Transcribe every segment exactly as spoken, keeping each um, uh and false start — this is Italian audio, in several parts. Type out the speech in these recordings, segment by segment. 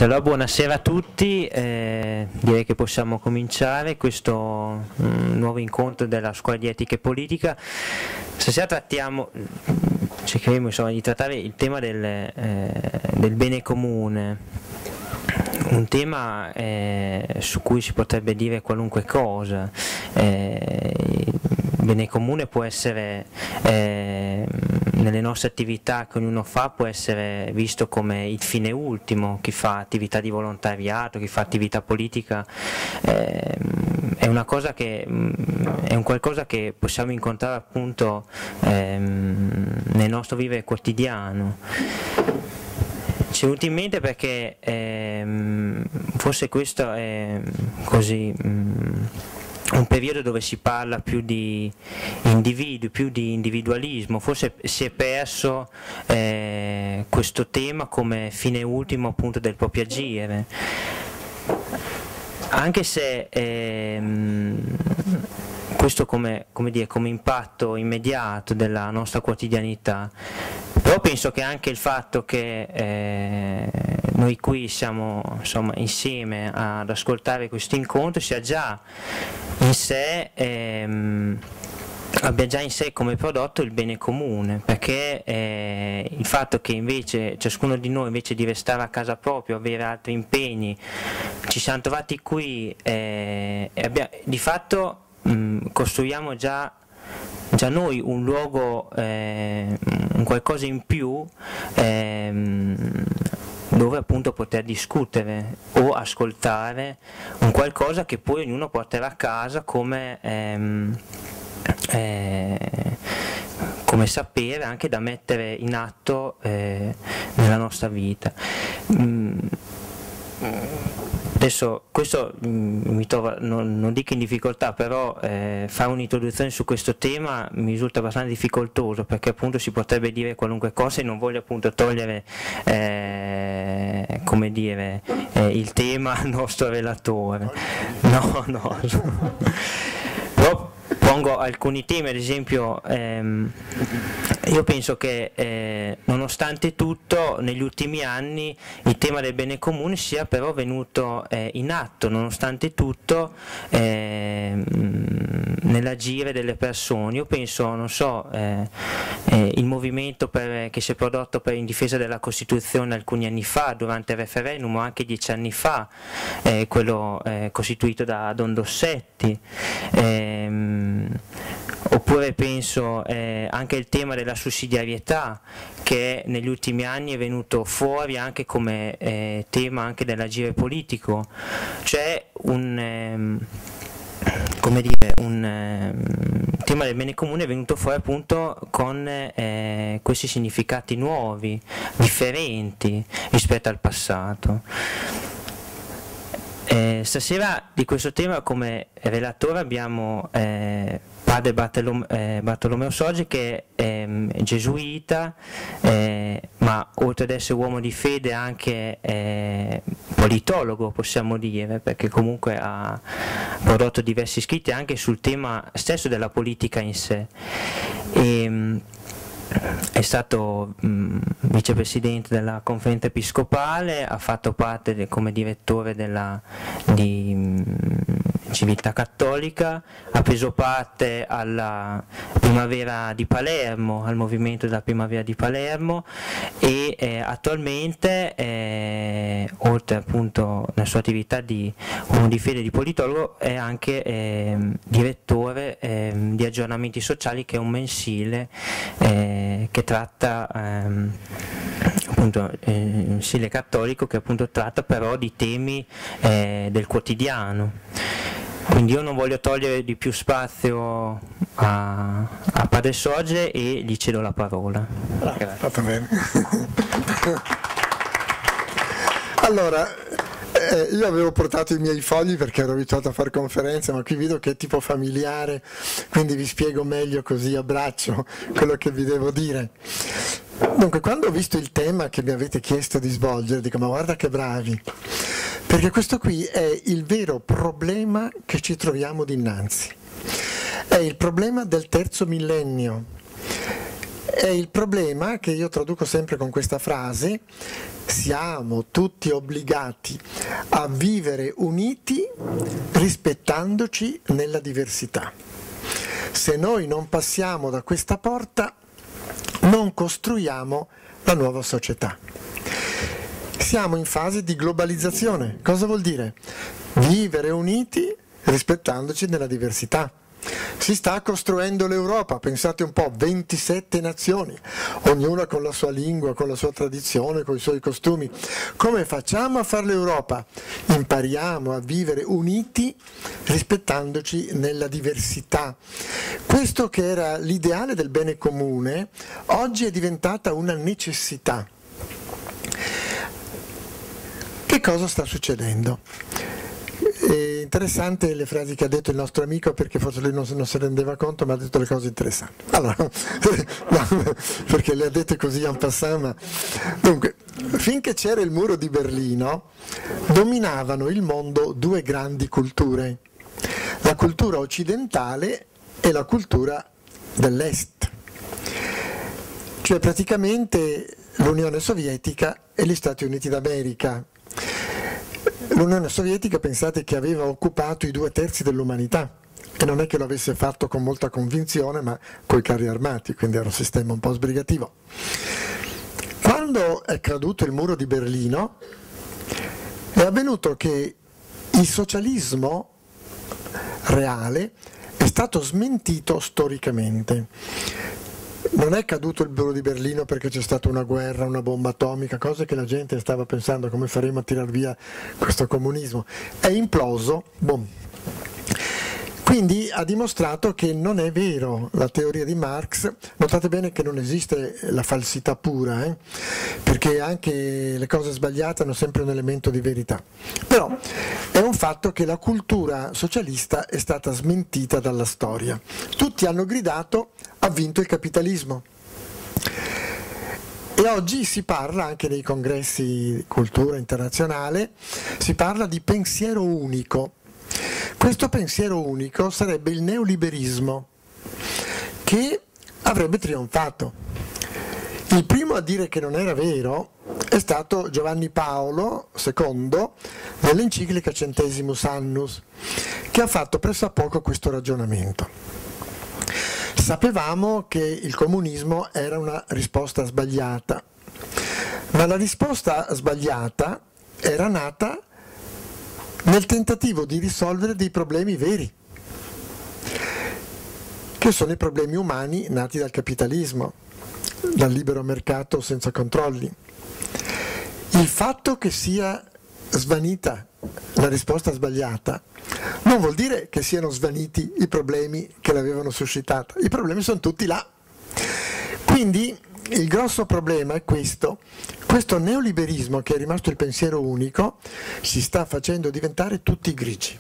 Niente, allora buonasera a tutti, eh, direi che possiamo cominciare questo mm, nuovo incontro della Scuola di Etica e Politica. Stasera trattiamo, cercheremo insomma di trattare il tema del, eh, del bene comune, un tema eh, su cui si potrebbe dire qualunque cosa. Eh, il bene comune può essere, eh, nelle nostre attività che ognuno fa, può essere visto come il fine ultimo. Chi fa attività di volontariato, chi fa attività politica, eh, è una cosa che è un qualcosa che possiamo incontrare appunto ehm, nel nostro vivere quotidiano. Ci è venuto in mente perché ehm, forse questo è così mh, un periodo dove si parla più di individui, più di individualismo, forse si è perso eh, questo tema come fine ultimo appunto del proprio agire, anche se ehm, questo come, come, dire, come impatto immediato della nostra quotidianità. Però penso che anche il fatto che eh, noi qui siamo insomma, insieme ad ascoltare questo incontro sia già in sé, ehm, abbia già in sé come prodotto il bene comune, perché eh, il fatto che invece ciascuno di noi, invece di restare a casa propria, avere altri impegni, ci siamo trovati qui eh, e abbiamo, di fatto mh, costruiamo già già noi un luogo, eh, un qualcosa in più ehm, dove appunto poter discutere o ascoltare un qualcosa che poi ognuno porterà a casa come, ehm, eh, come sapere anche da mettere in atto eh, nella nostra vita. Mm. Adesso questo mh, mi trovo, non, non dico in difficoltà, però eh, fare un'introduzione su questo tema mi risulta abbastanza difficoltoso, perché appunto si potrebbe dire qualunque cosa e non voglio appunto togliere eh, come dire, eh, il tema al nostro relatore. No, no. Però pongo alcuni temi, ad esempio ehm, io penso che eh, nonostante tutto negli ultimi anni il tema del bene comune sia però venuto eh, in atto, nonostante tutto eh, nell'agire delle persone. Io penso, non so, eh, eh, il movimento per, che si è prodotto per in difesa della Costituzione alcuni anni fa, durante il referendum, o anche dieci anni fa, eh, quello eh, costituito da Don Dossetti. Ehm, Oppure penso eh, anche il tema della sussidiarietà, che negli ultimi anni è venuto fuori anche come eh, tema anche dell'agire politico, cioè un, ehm, come dire, un ehm, tema del bene comune è venuto fuori appunto con eh, questi significati nuovi, differenti rispetto al passato. Eh, stasera di questo tema come relatore abbiamo eh, padre Bartolom eh, Bartolomeo Soggi, che è eh, gesuita, eh, ma oltre ad essere uomo di fede anche eh, politologo, possiamo dire, perché comunque ha prodotto diversi scritti anche sul tema stesso della politica in sé. E, è stato mh, vicepresidente della conferenza episcopale, ha fatto parte de, come direttore della, di mh, Civiltà Cattolica, ha preso parte alla Primavera di Palermo, al movimento della Primavera di Palermo e eh, attualmente, eh, oltre appunto alla sua attività di uomo di fede e di politologo, è anche eh, direttore eh, di Aggiornamenti Sociali, che è un mensile eh, che tratta ehm, appunto eh, un mensile cattolico che appunto tratta però di temi eh, del quotidiano. Quindi io non voglio togliere di più spazio a, a padre Sogge e gli cedo la parola. Grazie. Fatto bene. Allora, eh, io avevo portato i miei fogli perché ero abituato a fare conferenze, ma qui vedo che è tipo familiare, quindi vi spiego meglio, così abbraccio quello che vi devo dire. Dunque, quando ho visto il tema che mi avete chiesto di svolgere, dico, ma guarda che bravi, perché questo qui è il vero problema che ci troviamo dinanzi. È il problema del terzo millennio. è il problema che io traduco sempre con questa frase: siamo tutti obbligati a vivere uniti rispettandoci nella diversità. Se noi non passiamo da questa porta, non costruiamo la nuova società. Siamo in fase di globalizzazione. Cosa vuol dire? Vivere uniti rispettandoci nella diversità. Si sta costruendo l'Europa, pensate un po', ventisette nazioni, ognuna con la sua lingua, con la sua tradizione, con i suoi costumi. Come facciamo a fare l'Europa? Impariamo a vivere uniti rispettandoci nella diversità. Questo che era l'ideale del bene comune, oggi è diventata una necessità. Che cosa sta succedendo? È interessante le frasi che ha detto il nostro amico, perché forse lui non, non si rendeva conto, ma ha detto le cose interessanti. Allora, no, perché le ha dette così en passant, ma... Dunque, finché c'era il muro di Berlino, dominavano il mondo due grandi culture, la cultura occidentale e la cultura dell'Est, cioè praticamente l'Unione Sovietica e gli Stati Uniti d'America. L'Unione Sovietica, pensate che aveva occupato i due terzi dell'umanità, e non è che lo avesse fatto con molta convinzione, ma coi carri armati, quindi era un sistema un po' sbrigativo. Quando è caduto il muro di Berlino, è avvenuto che il socialismo reale è stato smentito storicamente. Non è caduto il muro di Berlino perché c'è stata una guerra, una bomba atomica, cose che la gente stava pensando: come faremo a tirar via questo comunismo. È imploso, boom. Quindi ha dimostrato che non è vero la teoria di Marx. Notate bene che non esiste la falsità pura, eh? Perché anche le cose sbagliate hanno sempre un elemento di verità. Però è un fatto che la cultura socialista è stata smentita dalla storia. Tutti hanno gridato: ha vinto il capitalismo. E oggi si parla anche nei congressi di cultura internazionale, si parla di pensiero unico. Questo pensiero unico sarebbe il neoliberismo, che avrebbe trionfato. Il primo a dire che non era vero è stato Giovanni Paolo secondo nell'enciclica Centesimus Annus, che ha fatto pressappoco questo ragionamento. Sapevamo che il comunismo era una risposta sbagliata, ma la risposta sbagliata era nata nel tentativo di risolvere dei problemi veri, che sono i problemi umani nati dal capitalismo, dal libero mercato senza controlli. Il fatto che sia svanita la risposta sbagliata non vuol dire che siano svaniti i problemi che l'avevano suscitata. I problemi sono tutti là. Quindi il grosso problema è questo: questo neoliberismo, che è rimasto il pensiero unico, si sta facendo diventare tutti grigi.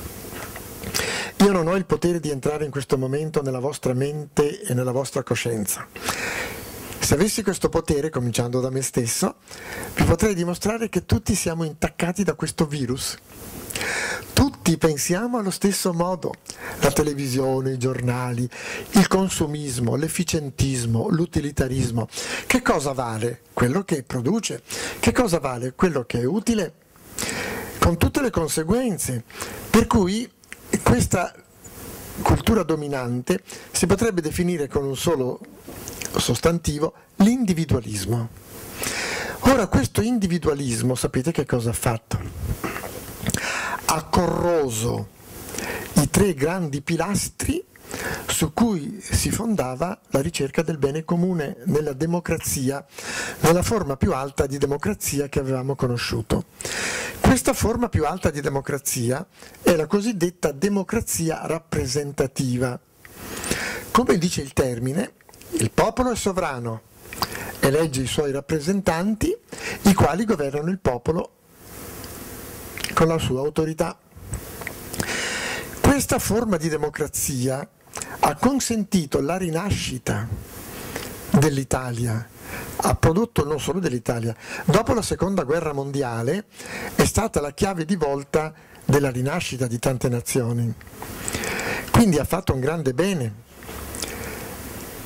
Io non ho il potere di entrare in questo momento nella vostra mente e nella vostra coscienza. Se avessi questo potere, cominciando da me stesso, vi potrei dimostrare che tutti siamo intaccati da questo virus. Tutti pensiamo allo stesso modo: la televisione, i giornali, il consumismo, l'efficientismo, l'utilitarismo. Che cosa vale? Quello che produce. Che cosa vale? Quello che è utile, con tutte le conseguenze. Per cui questa cultura dominante si potrebbe definire con un solo sostantivo: l'individualismo. Ora, questo individualismo, sapete che cosa ha fatto? Ha corroso i tre grandi pilastri su cui si fondava la ricerca del bene comune nella democrazia, nella forma più alta di democrazia che avevamo conosciuto. Questa forma più alta di democrazia è la cosiddetta democrazia rappresentativa. Come dice il termine, il popolo è sovrano, elegge i suoi rappresentanti, i quali governano il popolo con la sua autorità. Questa forma di democrazia ha consentito la rinascita dell'Italia, ha prodotto non solo dell'Italia. Dopo la seconda guerra mondiale è stata la chiave di volta della rinascita di tante nazioni. Quindi ha fatto un grande bene.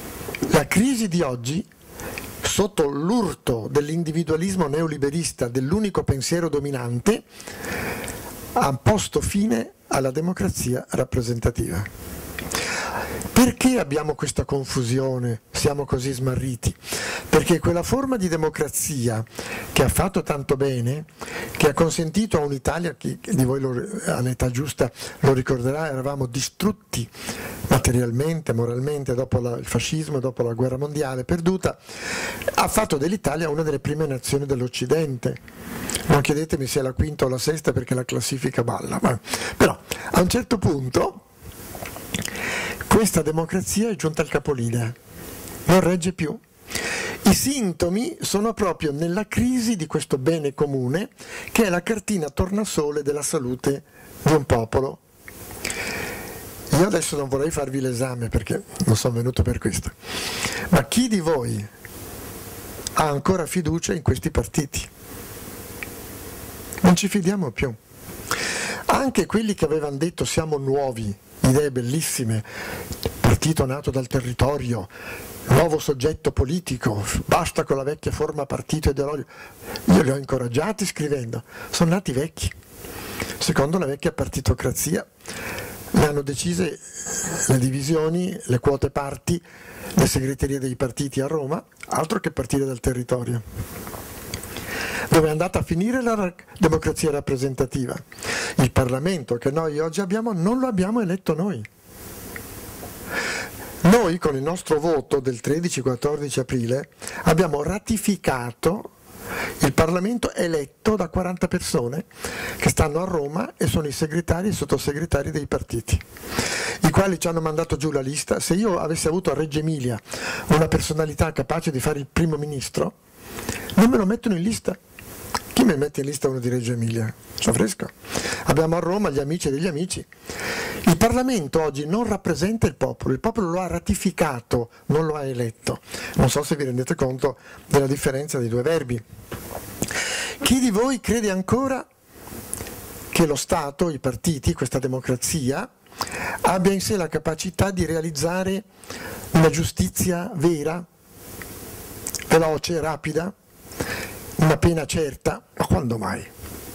La crisi di oggi, sotto l'urto dell'individualismo neoliberista, dell'unico pensiero dominante, ha posto fine alla democrazia rappresentativa. Perché abbiamo questa confusione? Siamo così smarriti? Perché quella forma di democrazia che ha fatto tanto bene, che ha consentito a un'Italia, chi di voi lo, all'età giusta lo ricorderà, eravamo distrutti materialmente, moralmente, dopo la, il fascismo, dopo la guerra mondiale perduta, ha fatto dell'Italia una delle prime nazioni dell'Occidente. Non chiedetemi se è la quinta o la sesta perché la classifica balla, ma, però a un certo punto questa democrazia è giunta al capolinea, non regge più. I sintomi sono proprio nella crisi di questo bene comune che è la cartina tornasole della salute di un popolo. Io adesso non vorrei farvi l'esame perché non sono venuto per questo, ma chi di voi ha ancora fiducia in questi partiti? Non ci fidiamo più. Anche quelli che avevano detto siamo nuovi, idee bellissime, partito nato dal territorio, nuovo soggetto politico, basta con la vecchia forma partito ideologico. Io li ho incoraggiati scrivendo, sono nati vecchi, secondo la vecchia partitocrazia, ne hanno decise le divisioni, le quote parti, le segreterie dei partiti a Roma, altro che partire dal territorio. Dove è andata a finire la democrazia rappresentativa? Il Parlamento che noi oggi abbiamo non lo abbiamo eletto noi. Noi con il nostro voto del tredici quattordici aprile abbiamo ratificato il Parlamento eletto da quaranta persone che stanno a Roma e sono i segretari e i sottosegretari dei partiti, i quali ci hanno mandato giù la lista. Se io avessi avuto a Reggio Emilia una personalità capace di fare il primo ministro, non me lo mettono in lista. Chi mi mette in lista uno di Reggio Emilia? Sono fresco. Abbiamo a Roma gli amici degli amici. Il Parlamento oggi non rappresenta il popolo, il popolo lo ha ratificato, non lo ha eletto. Non so se vi rendete conto della differenza dei due verbi. Chi di voi crede ancora che lo Stato, i partiti, questa democrazia, abbia in sé la capacità di realizzare una giustizia vera, veloce, rapida, una pena certa? Ma quando mai?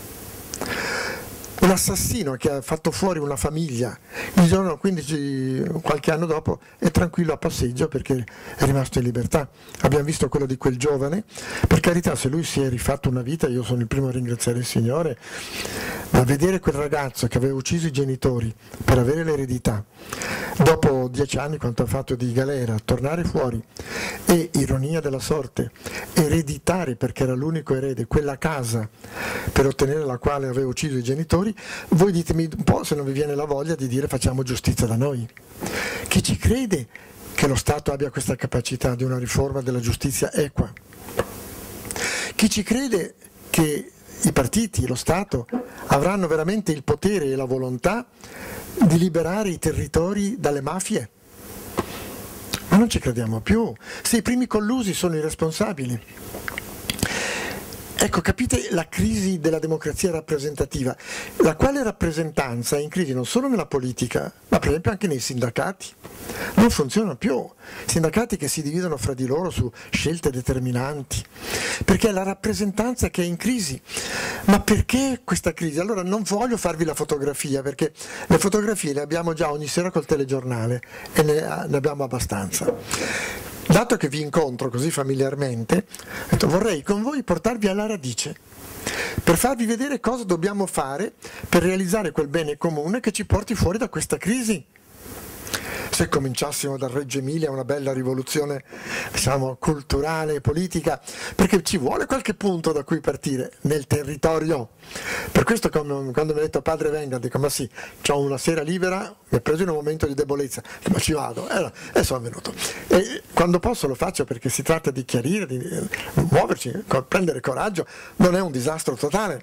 Un assassino che ha fatto fuori una famiglia, il giorno quindici, qualche anno dopo, è tranquillo a passeggio perché è rimasto in libertà. Abbiamo visto quello di quel giovane, per carità, se lui si è rifatto una vita, io sono il primo a ringraziare il Signore, ma vedere quel ragazzo che aveva ucciso i genitori per avere l'eredità, dopo dieci anni quanto ha fatto di galera, tornare fuori e, ironia della sorte, ereditare, perché era l'unico erede, quella casa per ottenere la quale aveva ucciso i genitori, voi ditemi un po' se non vi viene la voglia di dire facciamo giustizia da noi. Chi ci crede che lo Stato abbia questa capacità di una riforma della giustizia equa? Chi ci crede che i partiti, lo Stato, avranno veramente il potere e la volontà di liberare i territori dalle mafie? Ma non ci crediamo più. Se i primi collusi sono i responsabili. Ecco, capite la crisi della democrazia rappresentativa, la quale rappresentanza è in crisi non solo nella politica, ma per esempio anche nei sindacati. Non funzionano più. Sindacati che si dividono fra di loro su scelte determinanti, perché è la rappresentanza che è in crisi. Ma perché questa crisi? Allora non voglio farvi la fotografia, perché le fotografie le abbiamo già ogni sera col telegiornale e ne, ne abbiamo abbastanza. Dato che vi incontro così familiarmente, vorrei con voi portarvi alla radice, per farvi vedere cosa dobbiamo fare per realizzare quel bene comune che ci porti fuori da questa crisi. Se cominciassimo dal Reggio Emilia una bella rivoluzione, diciamo, culturale e politica, perché ci vuole qualche punto da cui partire nel territorio. Per questo quando mi ha detto padre venga, dico ma sì, ho una sera libera, mi ha preso in un momento di debolezza, ma ci vado, e, e sono venuto. E quando posso lo faccio perché si tratta di chiarire, di muoverci, prendere coraggio, non è un disastro totale.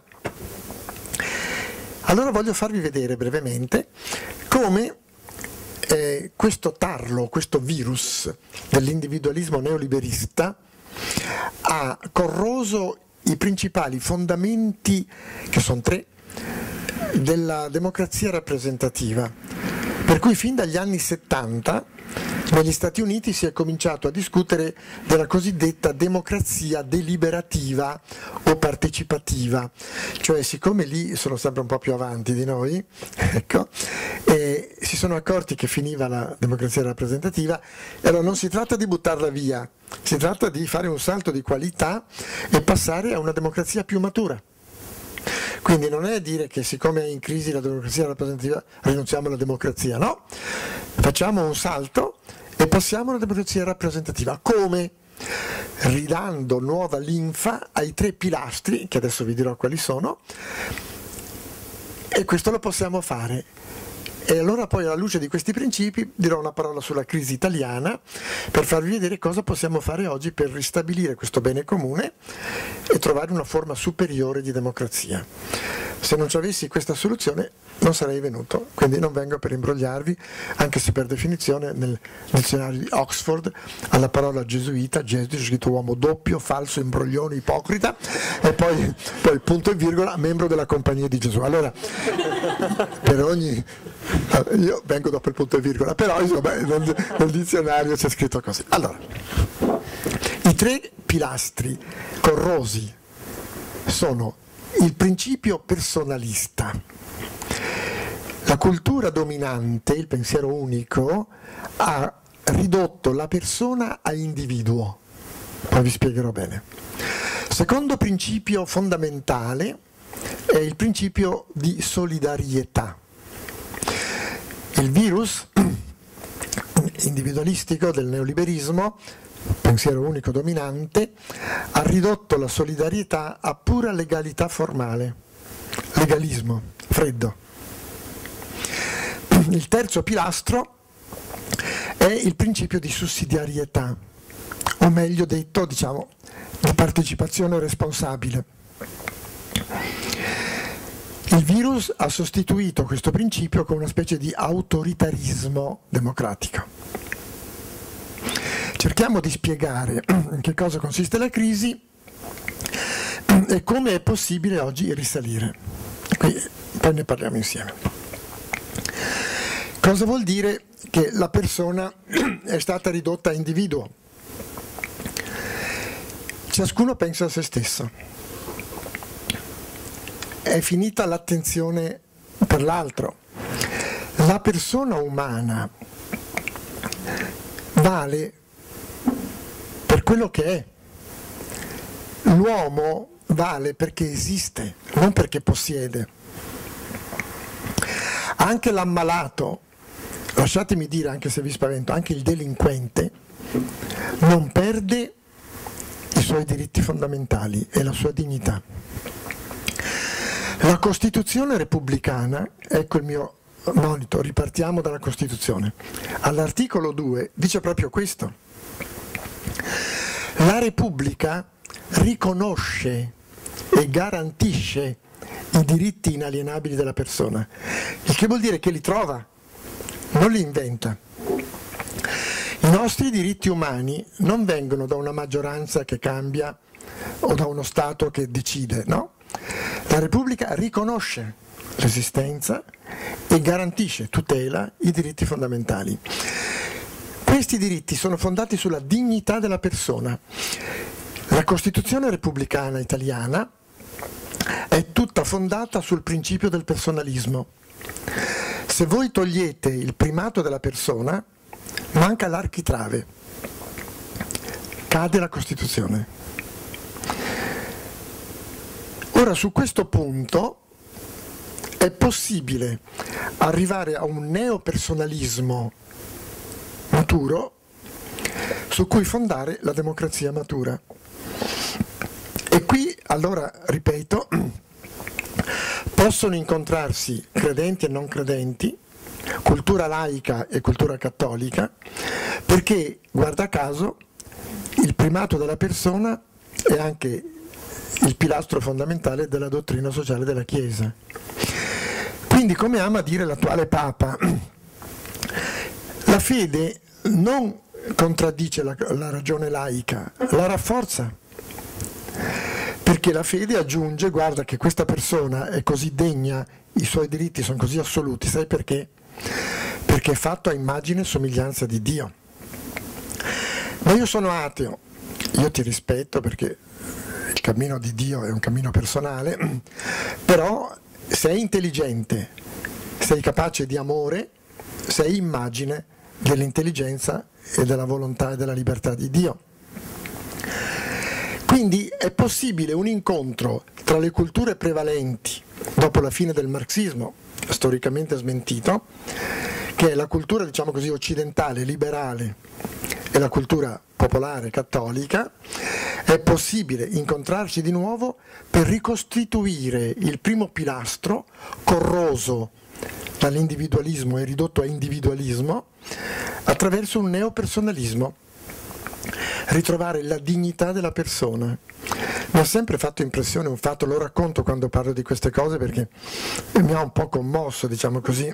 Allora voglio farvi vedere brevemente come Eh, questo tarlo, questo virus dell'individualismo neoliberista ha corroso i principali fondamenti, che sono tre, della democrazia rappresentativa, per cui fin dagli anni settanta negli Stati Uniti si è cominciato a discutere della cosiddetta democrazia deliberativa o partecipativa, cioè siccome lì sono sempre un po' più avanti di noi, ecco, e si sono accorti che finiva la democrazia rappresentativa, e allora non si tratta di buttarla via, si tratta di fare un salto di qualità e passare a una democrazia più matura. Quindi non è dire che siccome è in crisi la democrazia rappresentativa rinunciamo alla democrazia, no, facciamo un salto e passiamo alla democrazia rappresentativa. Come? Ridando nuova linfa ai tre pilastri, che adesso vi dirò quali sono, e questo lo possiamo fare. E allora poi alla luce di questi principi dirò una parola sulla crisi italiana per farvi vedere cosa possiamo fare oggi per ristabilire questo bene comune e trovare una forma superiore di democrazia. Se non ci avessi questa soluzione non sarei venuto, quindi non vengo per imbrogliarvi, anche se per definizione nel dizionario di Oxford alla parola gesuita, Gesù, scritto uomo doppio, falso, imbroglione, ipocrita, e poi, poi punto e virgola, membro della compagnia di Gesù. Allora, per ogni... io vengo dopo il punto e virgola, però insomma nel, nel dizionario c'è scritto così. Allora, i tre pilastri corrosi sono il principio personalista. La cultura dominante, il pensiero unico, ha ridotto la persona a individuo. Poi vi spiegherò bene. Secondo principio fondamentale è il principio di solidarietà. Il virus individualistico del neoliberismo, pensiero unico dominante, ha ridotto la solidarietà a pura legalità formale, legalismo, freddo. Il terzo pilastro è il principio di sussidiarietà, o meglio detto, diciamo, di partecipazione responsabile. Il virus ha sostituito questo principio con una specie di autoritarismo democratico. Cerchiamo di spiegare in che cosa consiste la crisi e come è possibile oggi risalire. Qui, poi ne parliamo insieme. Cosa vuol dire che la persona è stata ridotta a individuo? Ciascuno pensa a se stesso. È finita l'attenzione per l'altro. La persona umana vale per quello che è. L'uomo vale perché esiste, non perché possiede. Anche l'ammalato, lasciatemi dire, anche se vi spavento, anche il delinquente non perde i suoi diritti fondamentali e la sua dignità. La Costituzione repubblicana, ecco il mio monito, ripartiamo dalla Costituzione, all'articolo due dice proprio questo: la Repubblica riconosce e garantisce i diritti inalienabili della persona, il che vuol dire che li trova, non li inventa. I nostri diritti umani non vengono da una maggioranza che cambia o da uno Stato che decide, no? La Repubblica riconosce l'esistenza e garantisce, tutela i diritti fondamentali. Questi diritti sono fondati sulla dignità della persona. La Costituzione repubblicana italiana è tutta fondata sul principio del personalismo. Se voi togliete il primato della persona, manca l'architrave, cade la Costituzione. Ora, su questo punto è possibile arrivare a un neopersonalismo maturo su cui fondare la democrazia matura. E qui, allora, ripeto, possono incontrarsi credenti e non credenti, cultura laica e cultura cattolica, perché, guarda caso, il primato della persona è anche il pilastro fondamentale della dottrina sociale della Chiesa. Quindi, come ama dire l'attuale Papa, la fede non contraddice la, la ragione laica, la rafforza, perché la fede aggiunge: guarda che questa persona è così degna, i suoi diritti sono così assoluti, sai perché? Perché è fatto a immagine e somiglianza di Dio. ma io sono ateo. Io ti rispetto perché il cammino di Dio è un cammino personale, però sei intelligente, sei capace di amore, sei immagine dell'intelligenza e della volontà e della libertà di Dio. Quindi è possibile un incontro tra le culture prevalenti dopo la fine del marxismo, storicamente smentito, che è la cultura, diciamo così, occidentale, liberale, e la cultura popolare, cattolica. È possibile incontrarci di nuovo per ricostituire il primo pilastro corroso dall'individualismo e ridotto a individualismo attraverso un neopersonalismo. Ritrovare la dignità della persona. Mi ha sempre fatto impressione un fatto, lo racconto quando parlo di queste cose perché mi ha un po' commosso, diciamo così.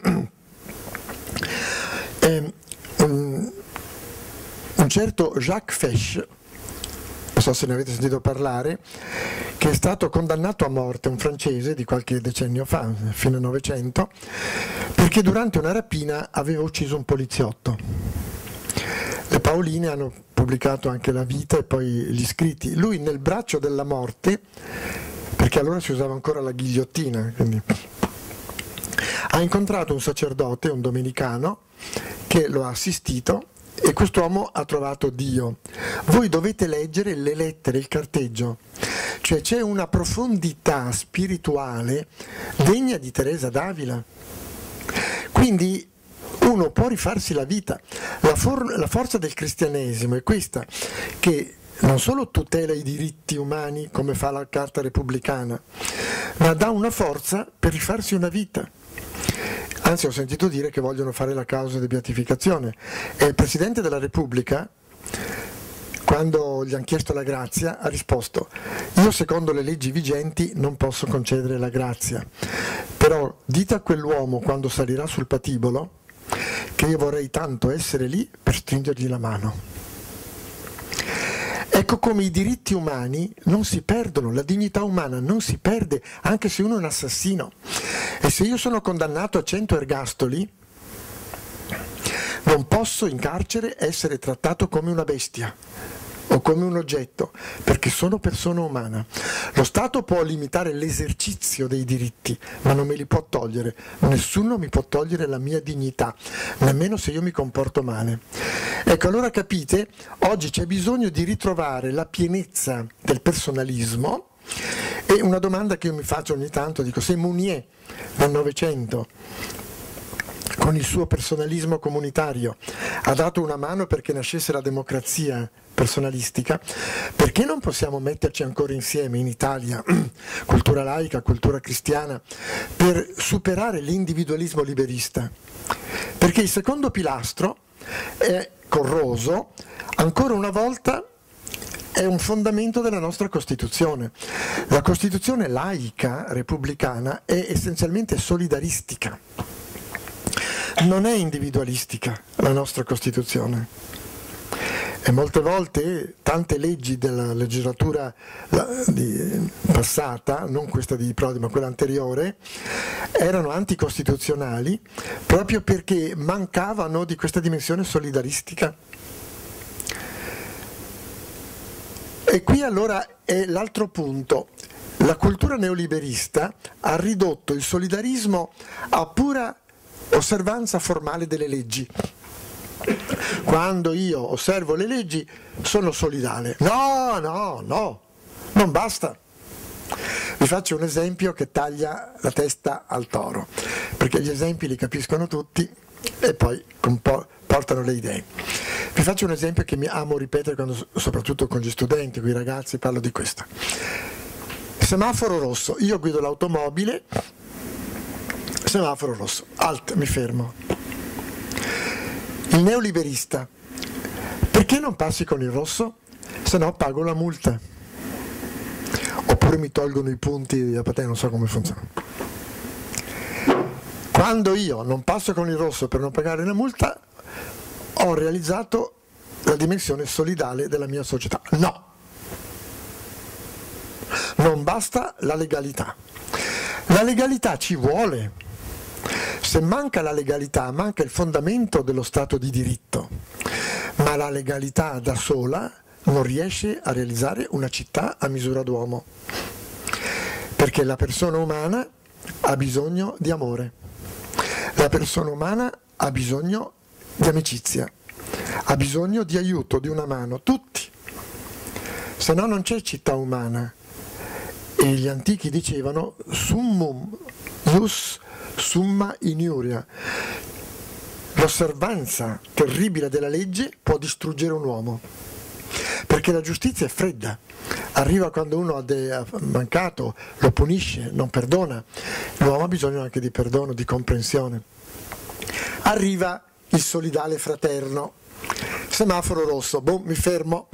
Eh, un, un certo Jacques Fesch, non so se ne avete sentito parlare, che è stato condannato a morte, un francese di qualche decennio fa, fine Novecento, perché durante una rapina aveva ucciso un poliziotto. Le Paoline hanno pubblicato anche la vita e poi gli scritti. Lui nel braccio della morte, perché allora si usava ancora la ghigliottina, quindi, ha incontrato un sacerdote, un domenicano, che lo ha assistito e quest'uomo ha trovato Dio. Voi dovete leggere le lettere, il carteggio, cioè c'è una profondità spirituale degna di Teresa d'Avila. Quindi uno può rifarsi la vita. La, for- la forza del cristianesimo è questa, che non solo tutela i diritti umani come fa la Carta Repubblicana, ma dà una forza per rifarsi una vita. Anzi, ho sentito dire che vogliono fare la causa di beatificazione. E il Presidente della Repubblica, quando gli hanno chiesto la grazia, ha risposto: io secondo le leggi vigenti non posso concedere la grazia, però dite a quell'uomo quando salirà sul patibolo che io vorrei tanto essere lì per stringergli la mano. Ecco come i diritti umani non si perdono, la dignità umana non si perde anche se uno è un assassino. E se io sono condannato a cento ergastoli, non posso in carcere essere trattato come una bestia o come un oggetto, perché sono persona umana. Lo Stato può limitare l'esercizio dei diritti, ma non me li può togliere. Nessuno mi può togliere la mia dignità, nemmeno se io mi comporto male. Ecco, allora capite, oggi c'è bisogno di ritrovare la pienezza del personalismo. E una domanda che io mi faccio ogni tanto, dico, se Mounier nel Novecento con il suo personalismo comunitario ha dato una mano perché nascesse la democrazia personalistica, perché non possiamo metterci ancora insieme in Italia, cultura laica, cultura cristiana, per superare l'individualismo liberista? Perché il secondo pilastro è corroso, ancora una volta è un fondamento della nostra Costituzione. La Costituzione laica, repubblicana, è essenzialmente solidaristica. Non è individualistica la nostra Costituzione. E molte volte tante leggi della legislatura passata, non questa di Prodi ma quella anteriore, erano anticostituzionali proprio perché mancavano di questa dimensione solidaristica. E qui allora è l'altro punto. La cultura neoliberista ha ridotto il solidarismo a pura osservanza formale delle leggi. Quando io osservo le leggi sono solidale. No, no, no, non basta. Vi faccio un esempio che taglia la testa al toro, perché gli esempi li capiscono tutti e poi portano le idee. Vi faccio un esempio che mi amo ripetere, quando, soprattutto con gli studenti, con i ragazzi, parlo di questo. Semaforo rosso, io guido l'automobile, semaforo rosso, alt, mi fermo. Il neoliberista, perché non passi con il rosso? Se no pago la multa. Oppure mi tolgono i punti di patente, non so come funziona. Quando io non passo con il rosso per non pagare la multa, ho realizzato la dimensione solidale della mia società. No! Non basta la legalità. La legalità ci vuole. Se manca la legalità, manca il fondamento dello Stato di diritto. ma la legalità da sola non riesce a realizzare una città a misura d'uomo, perché la persona umana ha bisogno di amore, la persona umana ha bisogno di amicizia, ha bisogno di aiuto, di una mano, tutti, se no non c'è città umana. E gli antichi dicevano summum ius summa iniuria, l'osservanza terribile della legge può distruggere un uomo, perché la giustizia è fredda, arriva quando uno ha, de- ha mancato, lo punisce, non perdona, l'uomo ha bisogno anche di perdono, di comprensione. Arriva il solidale fraterno, semaforo rosso, boh, mi fermo.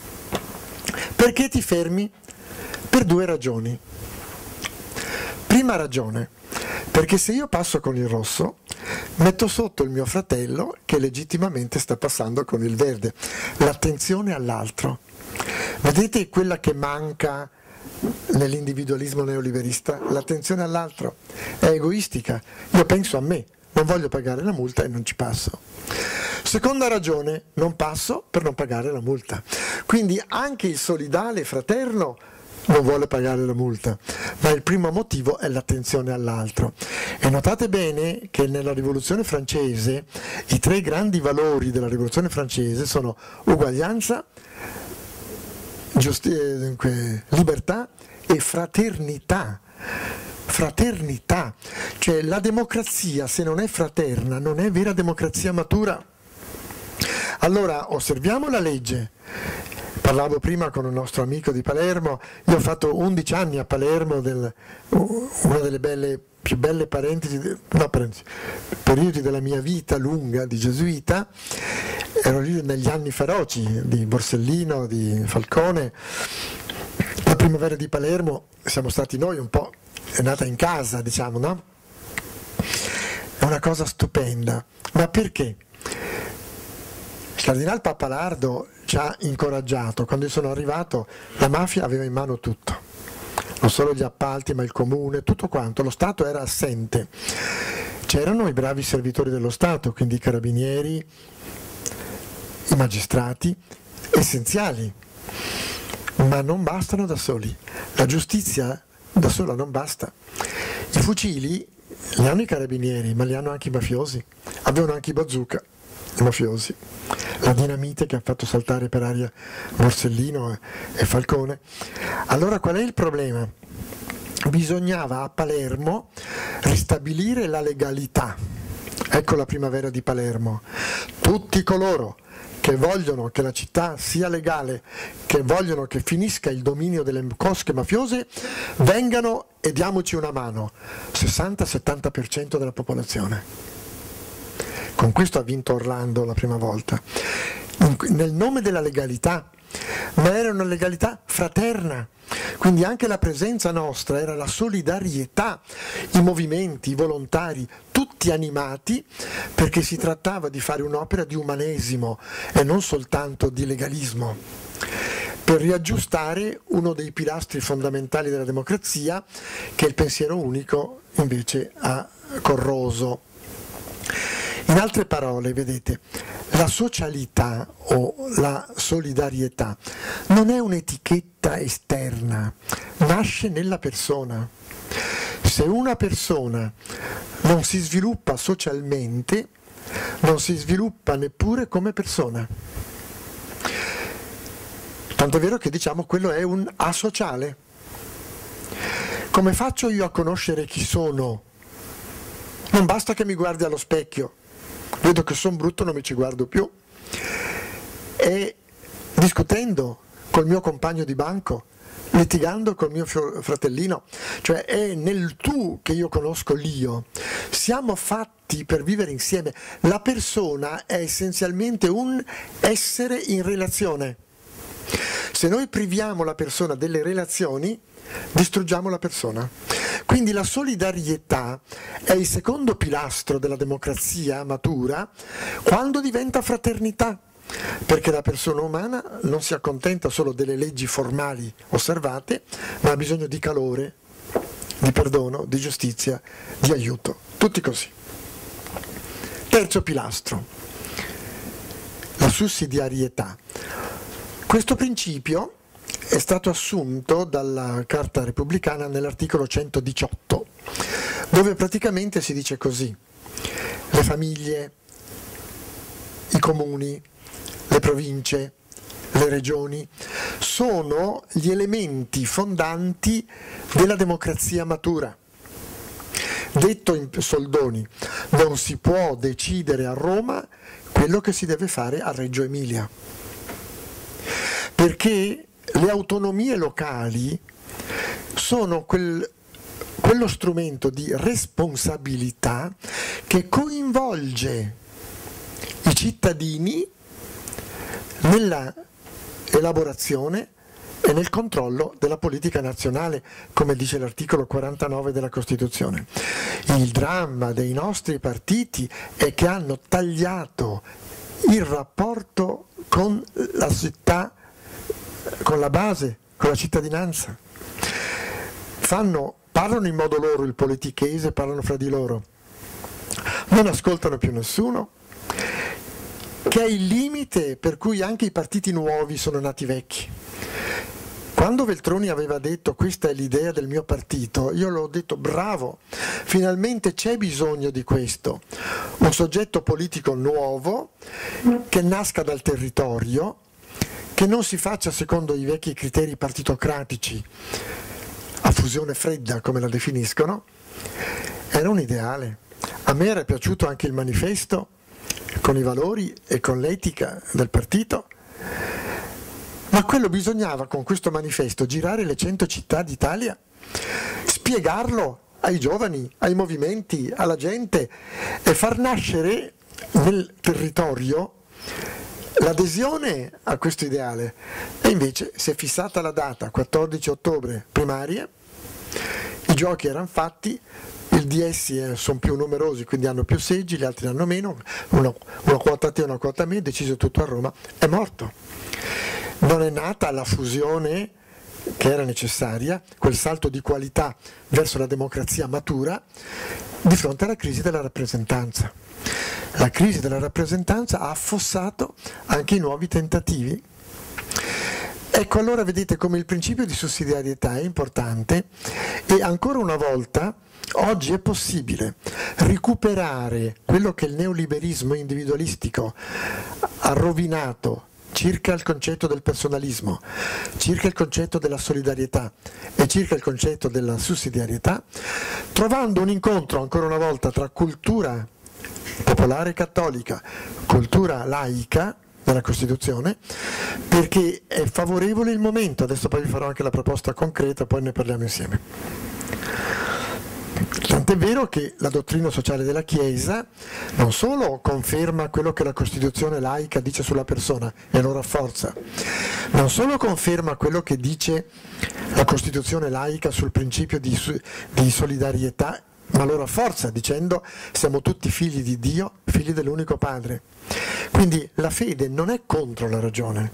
Perché ti fermi? Per due ragioni. Prima ragione, perché se io passo con il rosso, metto sotto il mio fratello che legittimamente sta passando con il verde. L'attenzione all'altro. Vedete quella che manca nell'individualismo neoliberista? L'attenzione all'altro è egoistica. Io penso a me, non voglio pagare la multa e non ci passo. Seconda ragione, non passo per non pagare la multa. Quindi anche il solidale fraterno non vuole pagare la multa, ma il primo motivo è l'attenzione all'altro. E notate bene che nella rivoluzione francese i tre grandi valori della rivoluzione francese sono uguaglianza, giusti- eh, libertà e fraternità. Fraternità, cioè la democrazia se non è fraterna non è vera democrazia matura. Allora osserviamo la legge. Parlavo prima con un nostro amico di Palermo, io ho fatto undici anni a Palermo, del, una delle belle, più belle parentesi, no, parentesi, periodi della mia vita lunga di gesuita, ero lì negli anni feroci di Borsellino, di Falcone. La primavera di Palermo siamo stati noi un po', è nata in casa, diciamo, no? È una cosa stupenda, ma perché? Il cardinal Pappalardo ci ha incoraggiato. Quando io sono arrivato la mafia aveva in mano tutto, non solo gli appalti ma il comune, tutto quanto, lo Stato era assente. C'erano i bravi servitori dello Stato, quindi i carabinieri, i magistrati, essenziali, ma non bastano da soli. La giustizia da sola non basta. I fucili li hanno i carabinieri, ma li hanno anche i mafiosi, avevano anche i bazooka, i mafiosi, la dinamite che ha fatto saltare per aria Borsellino e Falcone. Allora qual è il problema? Bisognava a Palermo ristabilire la legalità. Ecco la primavera di Palermo. Tutti coloro che vogliono che la città sia legale, che vogliono che finisca il dominio delle cosche mafiose, vengano e diamoci una mano. sessanta settanta per cento della popolazione. Con questo ha vinto Orlando la prima volta, in, nel nome della legalità, ma era una legalità fraterna, quindi anche la presenza nostra era la solidarietà, i movimenti, i volontari, tutti animati, perché si trattava di fare un'opera di umanesimo e non soltanto di legalismo, per riaggiustare uno dei pilastri fondamentali della democrazia che il pensiero unico invece ha corroso. In altre parole, vedete, la socialità o la solidarietà non è un'etichetta esterna, nasce nella persona. Se una persona non si sviluppa socialmente, non si sviluppa neppure come persona. Tanto è vero che diciamo quello è un asociale. Come faccio io a conoscere chi sono? Non basta che mi guardi allo specchio. Vedo che sono brutto, non mi ci guardo più. E discutendo col mio compagno di banco, litigando col mio fratellino, cioè è nel tu che io conosco l'io. Siamo fatti per vivere insieme. La persona è essenzialmente un essere in relazione. Se noi priviamo la persona delle relazioni, distruggiamo la persona. Quindi la solidarietà è il secondo pilastro della democrazia matura quando diventa fraternità, perché la persona umana non si accontenta solo delle leggi formali osservate, ma ha bisogno di calore, di perdono, di giustizia, di aiuto, tutti così. Terzo pilastro, la sussidiarietà. Questo principio è stato assunto dalla Carta Repubblicana nell'articolo centodiciotto, dove praticamente si dice così: le famiglie, i comuni, le province, le regioni sono gli elementi fondanti della democrazia matura. Detto in soldoni, non si può decidere a Roma quello che si deve fare a Reggio Emilia, perché le autonomie locali sono quel, quello strumento di responsabilità che coinvolge i cittadini nella elaborazione e nel controllo della politica nazionale, come dice l'articolo quarantanove della Costituzione. Il dramma dei nostri partiti è che hanno tagliato il rapporto con la città, con la base, con la cittadinanza. Fanno, parlano in modo loro il politichese, parlano fra di loro, non ascoltano più nessuno, che è il limite per cui anche i partiti nuovi sono nati vecchi. Quando Veltroni aveva detto questa è l'idea del mio partito, io l'ho detto bravo, finalmente c'è bisogno di questo, un soggetto politico nuovo che nasca dal territorio, che non si faccia secondo i vecchi criteri partitocratici, a fusione fredda come la definiscono. Era un ideale. A me era piaciuto anche il manifesto con i valori e con l'etica del partito, ma quello bisognava con questo manifesto girare le cento città d'Italia, spiegarlo ai giovani, ai movimenti, alla gente e far nascere nel territorio l'adesione a questo ideale. E invece si è fissata la data, quattordici ottobre, primarie, i giochi erano fatti, il D S sono più numerosi, quindi hanno più seggi, gli altri hanno meno, una, una quota te e una quota me, deciso tutto a Roma, è morto. Non è nata la fusione che era necessaria, quel salto di qualità verso la democrazia matura di fronte alla crisi della rappresentanza. La crisi della rappresentanza ha affossato anche i nuovi tentativi. Ecco, allora vedete come il principio di sussidiarietà è importante e ancora una volta oggi è possibile recuperare quello che il neoliberismo individualistico ha rovinato circa il concetto del personalismo, circa il concetto della solidarietà e circa il concetto della sussidiarietà, trovando un incontro ancora una volta tra cultura popolare cattolica, cultura laica della Costituzione, perché è favorevole il momento. Adesso poi vi farò anche la proposta concreta, poi ne parliamo insieme. Tant'è vero che la dottrina sociale della Chiesa non solo conferma quello che la Costituzione laica dice sulla persona e lo rafforza, non solo conferma quello che dice la Costituzione laica sul principio di, di solidarietà, ma lo rafforza dicendo siamo tutti figli di Dio, figli dell'unico Padre. Quindi la fede non è contro la ragione.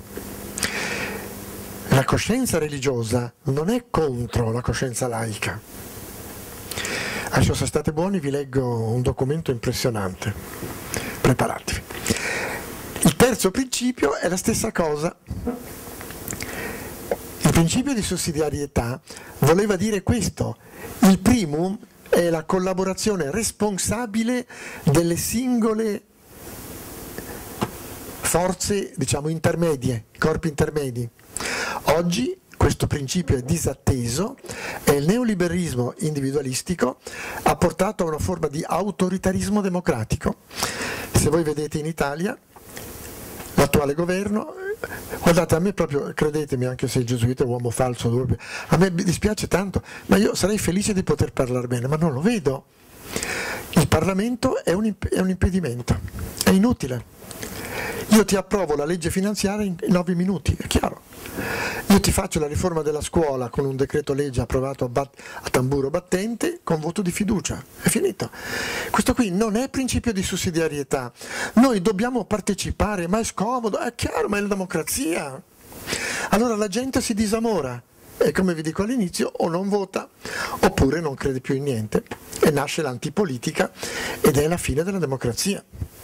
La coscienza religiosa non è contro la coscienza laica. Adesso, se state buoni, vi leggo un documento impressionante. Preparatevi. Il terzo principio è la stessa cosa. Il principio di sussidiarietà voleva dire questo. Il primum è la collaborazione responsabile delle singole forze, diciamo, intermedie, corpi intermedi. Oggi questo principio è disatteso e il neoliberismo individualistico ha portato a una forma di autoritarismo democratico. Se voi vedete in Italia l'attuale governo, guardate, a me proprio, credetemi, anche se il gesuita è un uomo falso, a me dispiace tanto, ma io sarei felice di poter parlare bene, ma non lo vedo. Il Parlamento è un, imp- è un impedimento, è inutile. Io ti approvo la legge finanziaria in nove minuti, è chiaro. Io ti faccio la riforma della scuola con un decreto legge approvato a, bat- a tamburo battente con voto di fiducia, è finito. Questo qui non è principio di sussidiarietà. Noi dobbiamo partecipare, ma è scomodo, è chiaro, ma è la democrazia. Allora la gente si disamora e, come vi dico all'inizio, o non vota oppure non crede più in niente e nasce l'antipolitica ed è la fine della democrazia.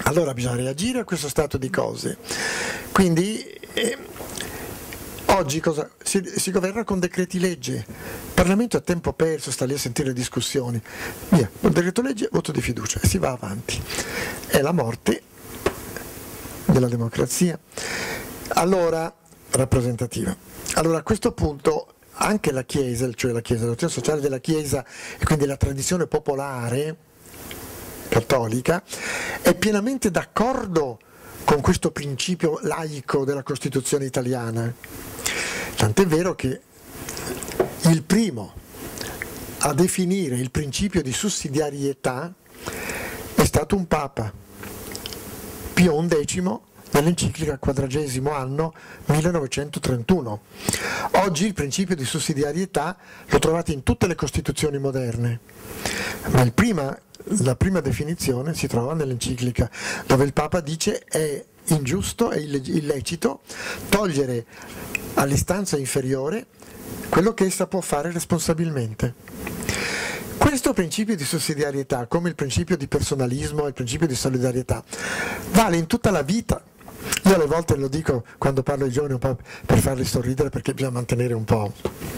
Allora bisogna reagire a questo stato di cose. Quindi eh, oggi cosa? Si, si governa con decreti legge. Il Parlamento a tempo perso, sta lì a sentire le discussioni. Via, un decreto legge, voto di fiducia e si va avanti. È la morte della democrazia. Allora, rappresentativa. Allora a questo punto anche la Chiesa, cioè la Chiesa, la dottrina sociale della Chiesa e quindi la tradizione popolare cattolica è pienamente d'accordo con questo principio laico della Costituzione italiana, tant'è vero che il primo a definire il principio di sussidiarietà è stato un Papa, Pio undicimo, nell'enciclica quadragesimo anno millenovecentotrentuno. Oggi il principio di sussidiarietà lo trovate in tutte le Costituzioni moderne, ma il prima, la prima definizione si trova nell'enciclica, dove il Papa dice è ingiusto e illecito togliere all'istanza inferiore quello che essa può fare responsabilmente. Questo principio di sussidiarietà, come il principio di personalismo e il principio di solidarietà, vale in tutta la vita. Io alle volte lo dico quando parlo ai giovani un po' per farli sorridere, perché bisogna mantenere un po'.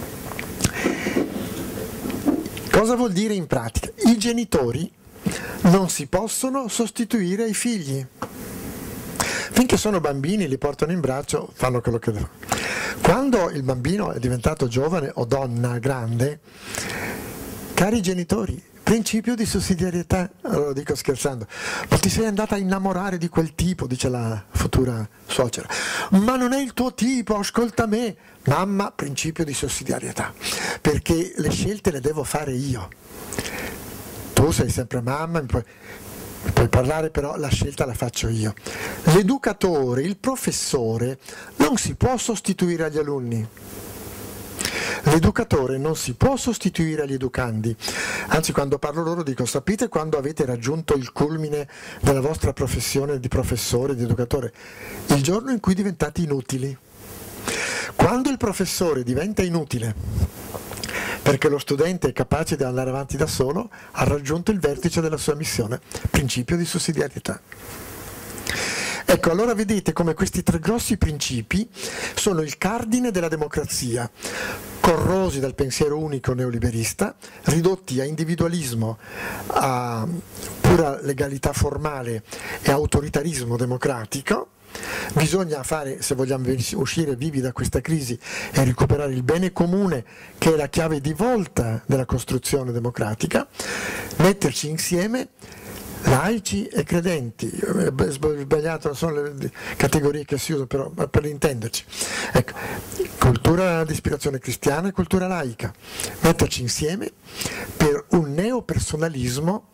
Cosa vuol dire in pratica? I genitori non si possono sostituire ai figli. Finché sono bambini, li portano in braccio, fanno quello che devono. Quando il bambino è diventato giovane o donna grande, cari genitori, principio di sussidiarietà, allora lo dico scherzando, ma ti sei andata a innamorare di quel tipo, dice la futura suocera, ma non è il tuo tipo, ascolta me, mamma, principio di sussidiarietà, perché le scelte le devo fare io, tu sei sempre mamma, mi puoi, mi puoi parlare, però la scelta la faccio io. L'educatore, il professore, non si può sostituire agli alunni. L'educatore non si può sostituire agli educandi, anzi quando parlo loro dico sapete quando avete raggiunto il culmine della vostra professione di professore, di educatore? Il giorno in cui diventate inutili. Quando il professore diventa inutile perché lo studente è capace di andare avanti da solo, ha raggiunto il vertice della sua missione, principio di sussidiarietà. Ecco, allora vedete come questi tre grossi principi sono il cardine della democrazia, corrosi dal pensiero unico neoliberista, ridotti a individualismo, a pura legalità formale e autoritarismo democratico. Bisogna fare, se vogliamo uscire vivi da questa crisi e recuperare il bene comune, che è la chiave di volta della costruzione democratica, metterci insieme laici e credenti, sbagliato, sono le categorie che si usano però per intenderci, ecco, cultura di ispirazione cristiana e cultura laica, metterci insieme per un neopersonalismo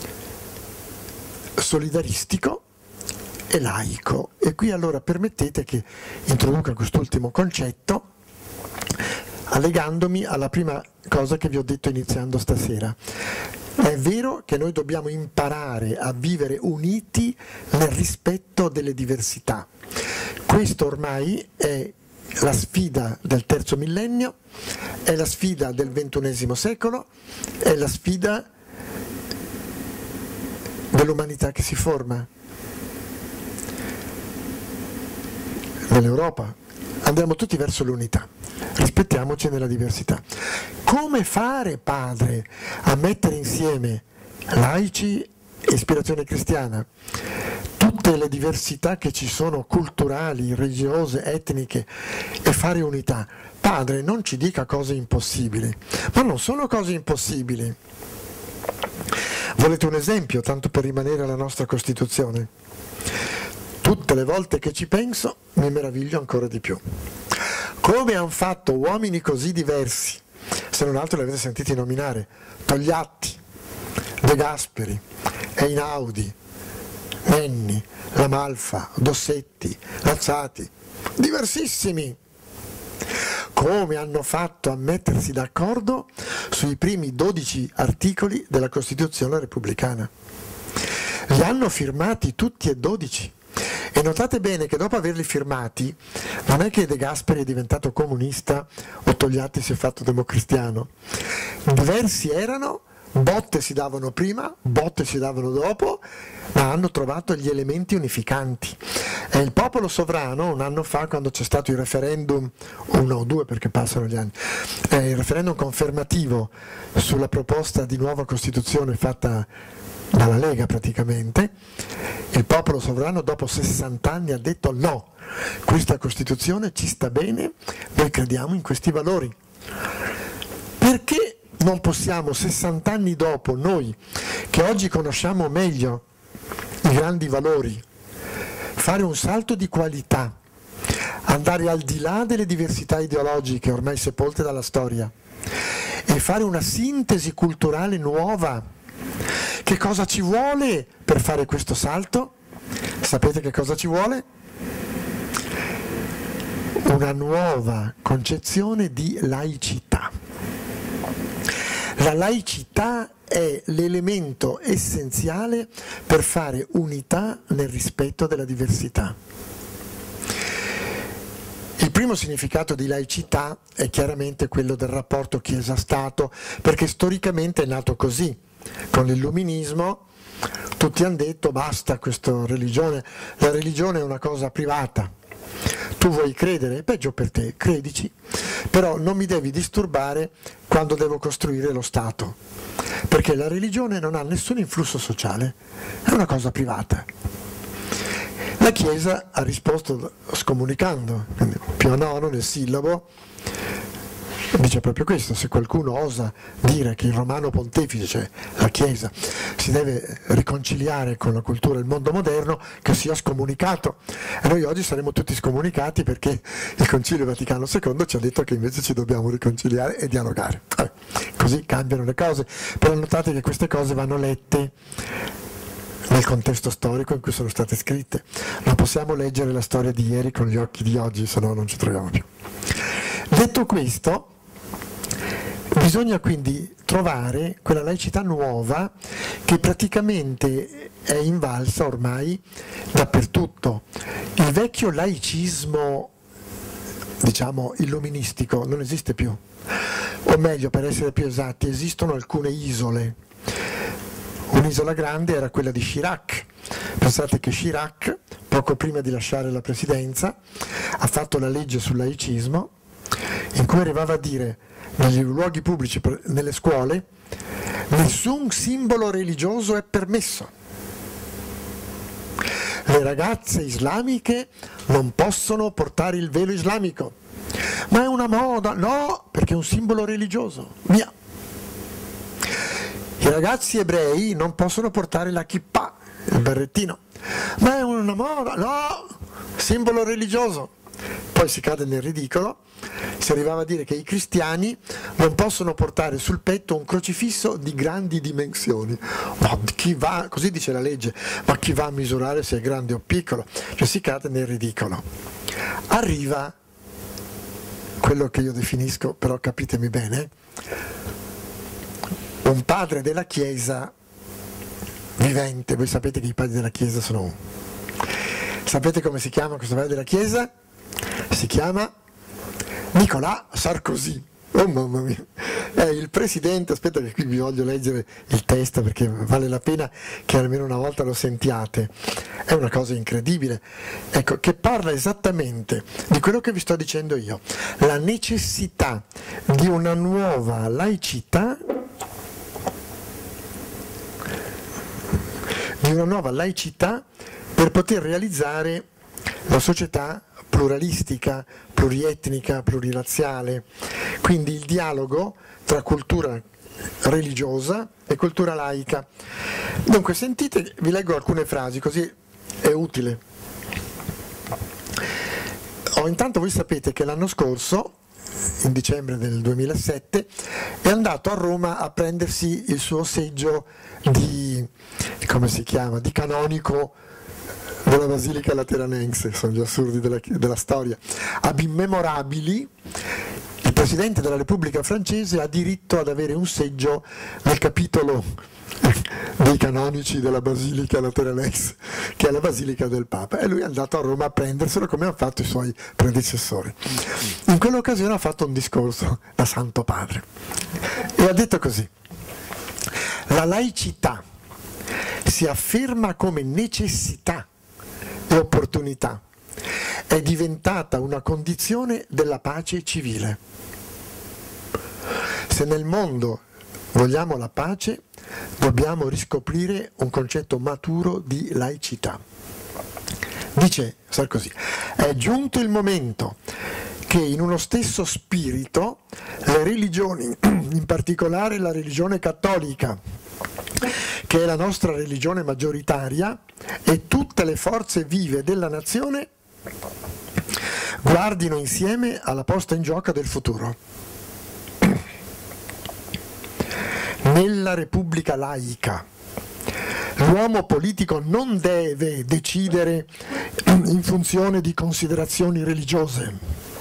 solidaristico e laico. E qui allora permettete che introduca quest'ultimo concetto allegandomi alla prima cosa che vi ho detto iniziando stasera. È vero che noi dobbiamo imparare a vivere uniti nel rispetto delle diversità. Questo ormai è la sfida del terzo millennio, è la sfida del ventunesimo secolo, è la sfida dell'umanità che si forma. Nell'Europa andiamo tutti verso l'unità, rispettiamoci nella diversità. Come fare, padre, a mettere insieme laici e ispirazione cristiana, tutte le diversità che ci sono, culturali, religiose, etniche, e fare unità? Padre, non ci dica cose impossibili, ma non sono cose impossibili. Volete un esempio, tanto per rimanere alla nostra Costituzione? Tutte le volte che ci penso mi meraviglio ancora di più. Come hanno fatto uomini così diversi, se non altro li avete sentiti nominare, Togliatti, De Gasperi, Einaudi, Nenni, La Malfa, Dossetti, Lazzati, diversissimi. Come hanno fatto a mettersi d'accordo sui primi dodici articoli della Costituzione repubblicana? Li hanno firmati tutti e dodici. E notate bene che dopo averli firmati non è che De Gasperi è diventato comunista o Togliatti si è fatto democristiano. Diversi erano, botte si davano prima, botte si davano dopo, ma hanno trovato gli elementi unificanti. E il popolo sovrano, un anno fa, quando c'è stato il referendum, uno o due perché passano gli anni, eh, il referendum confermativo sulla proposta di nuova Costituzione fatta dalla Lega praticamente, il popolo sovrano dopo sessanta anni ha detto no, questa Costituzione ci sta bene, noi crediamo in questi valori. Perché non possiamo sessanta anni dopo, noi che oggi conosciamo meglio i grandi valori, fare un salto di qualità, andare al di là delle diversità ideologiche ormai sepolte dalla storia e fare una sintesi culturale nuova? Che cosa ci vuole per fare questo salto? Sapete che cosa ci vuole? Una nuova concezione di laicità. La laicità è l'elemento essenziale per fare unità nel rispetto della diversità. Il primo significato di laicità è chiaramente quello del rapporto Chiesa-Stato, perché storicamente è nato così. Con l'illuminismo tutti hanno detto basta questa religione, la religione è una cosa privata, tu vuoi credere, è peggio per te, credici, però non mi devi disturbare quando devo costruire lo Stato, perché la religione non ha nessun influsso sociale, è una cosa privata. La Chiesa ha risposto scomunicando, Pio nono nel sillabo dice proprio questo: se qualcuno osa dire che il Romano Pontefice, cioè la Chiesa, si deve riconciliare con la cultura del mondo moderno, che sia scomunicato. E noi oggi saremo tutti scomunicati perché il Concilio Vaticano secondo ci ha detto che invece ci dobbiamo riconciliare e dialogare. Vabbè, così cambiano le cose, però notate che queste cose vanno lette nel contesto storico in cui sono state scritte. Non possiamo leggere la storia di ieri con gli occhi di oggi, se no non ci troviamo più. Detto questo, bisogna quindi trovare quella laicità nuova che praticamente è invalsa ormai dappertutto. Il vecchio laicismo, diciamo, illuministico non esiste più, o meglio, per essere più esatti, esistono alcune isole. Un'isola grande era quella di Chirac. Pensate che Chirac, poco prima di lasciare la presidenza, ha fatto la legge sul laicismo in cui arrivava a dire negli luoghi pubblici, nelle scuole, nessun simbolo religioso è permesso. Le ragazze islamiche non possono portare il velo islamico, ma è una moda, no, perché è un simbolo religioso, via. I ragazzi ebrei non possono portare la kippah, il berrettino, ma è una moda, no, simbolo religioso. Poi si cade nel ridicolo, si arrivava a dire che i cristiani non possono portare sul petto un crocifisso di grandi dimensioni. Ma chi va, così dice la legge, ma chi va a misurare se è grande o piccolo? Cioè si cade nel ridicolo. Arriva quello che io definisco, però capitemi bene, un padre della Chiesa vivente. Voi sapete che i padri della Chiesa sono uno. Sapete come si chiama questo padre della Chiesa? Si chiama Nicolas Sarkozy. Oh mamma mia, è il presidente, aspetta che qui vi voglio leggere il testo perché vale la pena che almeno una volta lo sentiate, è una cosa incredibile, ecco, che parla esattamente di quello che vi sto dicendo io, la necessità di una nuova laicità, di una nuova laicità per poter realizzare la società pluralistica, plurietnica, plurirazziale, quindi il dialogo tra cultura religiosa e cultura laica. Dunque sentite, vi leggo alcune frasi così è utile. Oh, intanto voi sapete che l'anno scorso, in dicembre del duemilasette, è andato a Roma a prendersi il suo seggio di, come si chiama, di canonico della Basilica Lateranense, sono gli assurdi della, della storia. Ab immemorabili, il Presidente della Repubblica Francese ha diritto ad avere un seggio nel capitolo dei canonici della Basilica Lateranense, che è la Basilica del Papa, e lui è andato a Roma a prenderselo come hanno fatto i suoi predecessori. In quell'occasione ha fatto un discorso da Santo Padre e ha detto così: la laicità si afferma come necessità e opportunità, è diventata una condizione della pace civile. Se nel mondo vogliamo la pace, dobbiamo riscoprire un concetto maturo di laicità. Dice Sarkozy, è giunto il momento che in uno stesso spirito le religioni, in particolare la religione cattolica, che è la nostra religione maggioritaria, e tutte le forze vive della nazione guardino insieme alla posta in gioco del futuro. Nella Repubblica laica l'uomo politico non deve decidere in funzione di considerazioni religiose,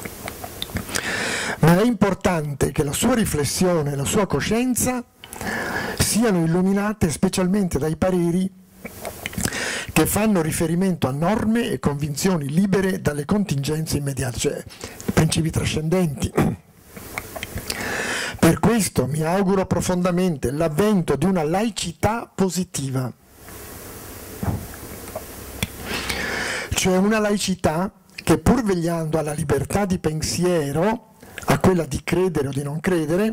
ma è importante che la sua riflessione e la sua coscienza siano illuminate specialmente dai pareri che fanno riferimento a norme e convinzioni libere dalle contingenze immediate, cioè principi trascendenti. Per questo mi auguro profondamente l'avvento di una laicità positiva, cioè una laicità che, pur vegliando alla libertà di pensiero, a quella di credere o di non credere,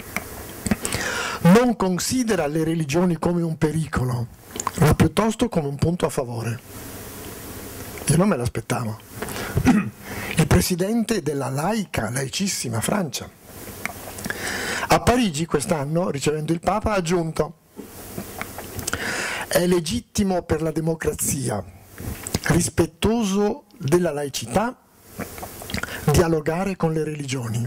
non considera le religioni come un pericolo, ma piuttosto come un punto a favore. Io non me l'aspettavo. Il presidente della laica, laicissima Francia, a Parigi quest'anno, ricevendo il Papa, ha aggiunto: è legittimo per la democrazia, rispettoso della laicità, dialogare con le religioni.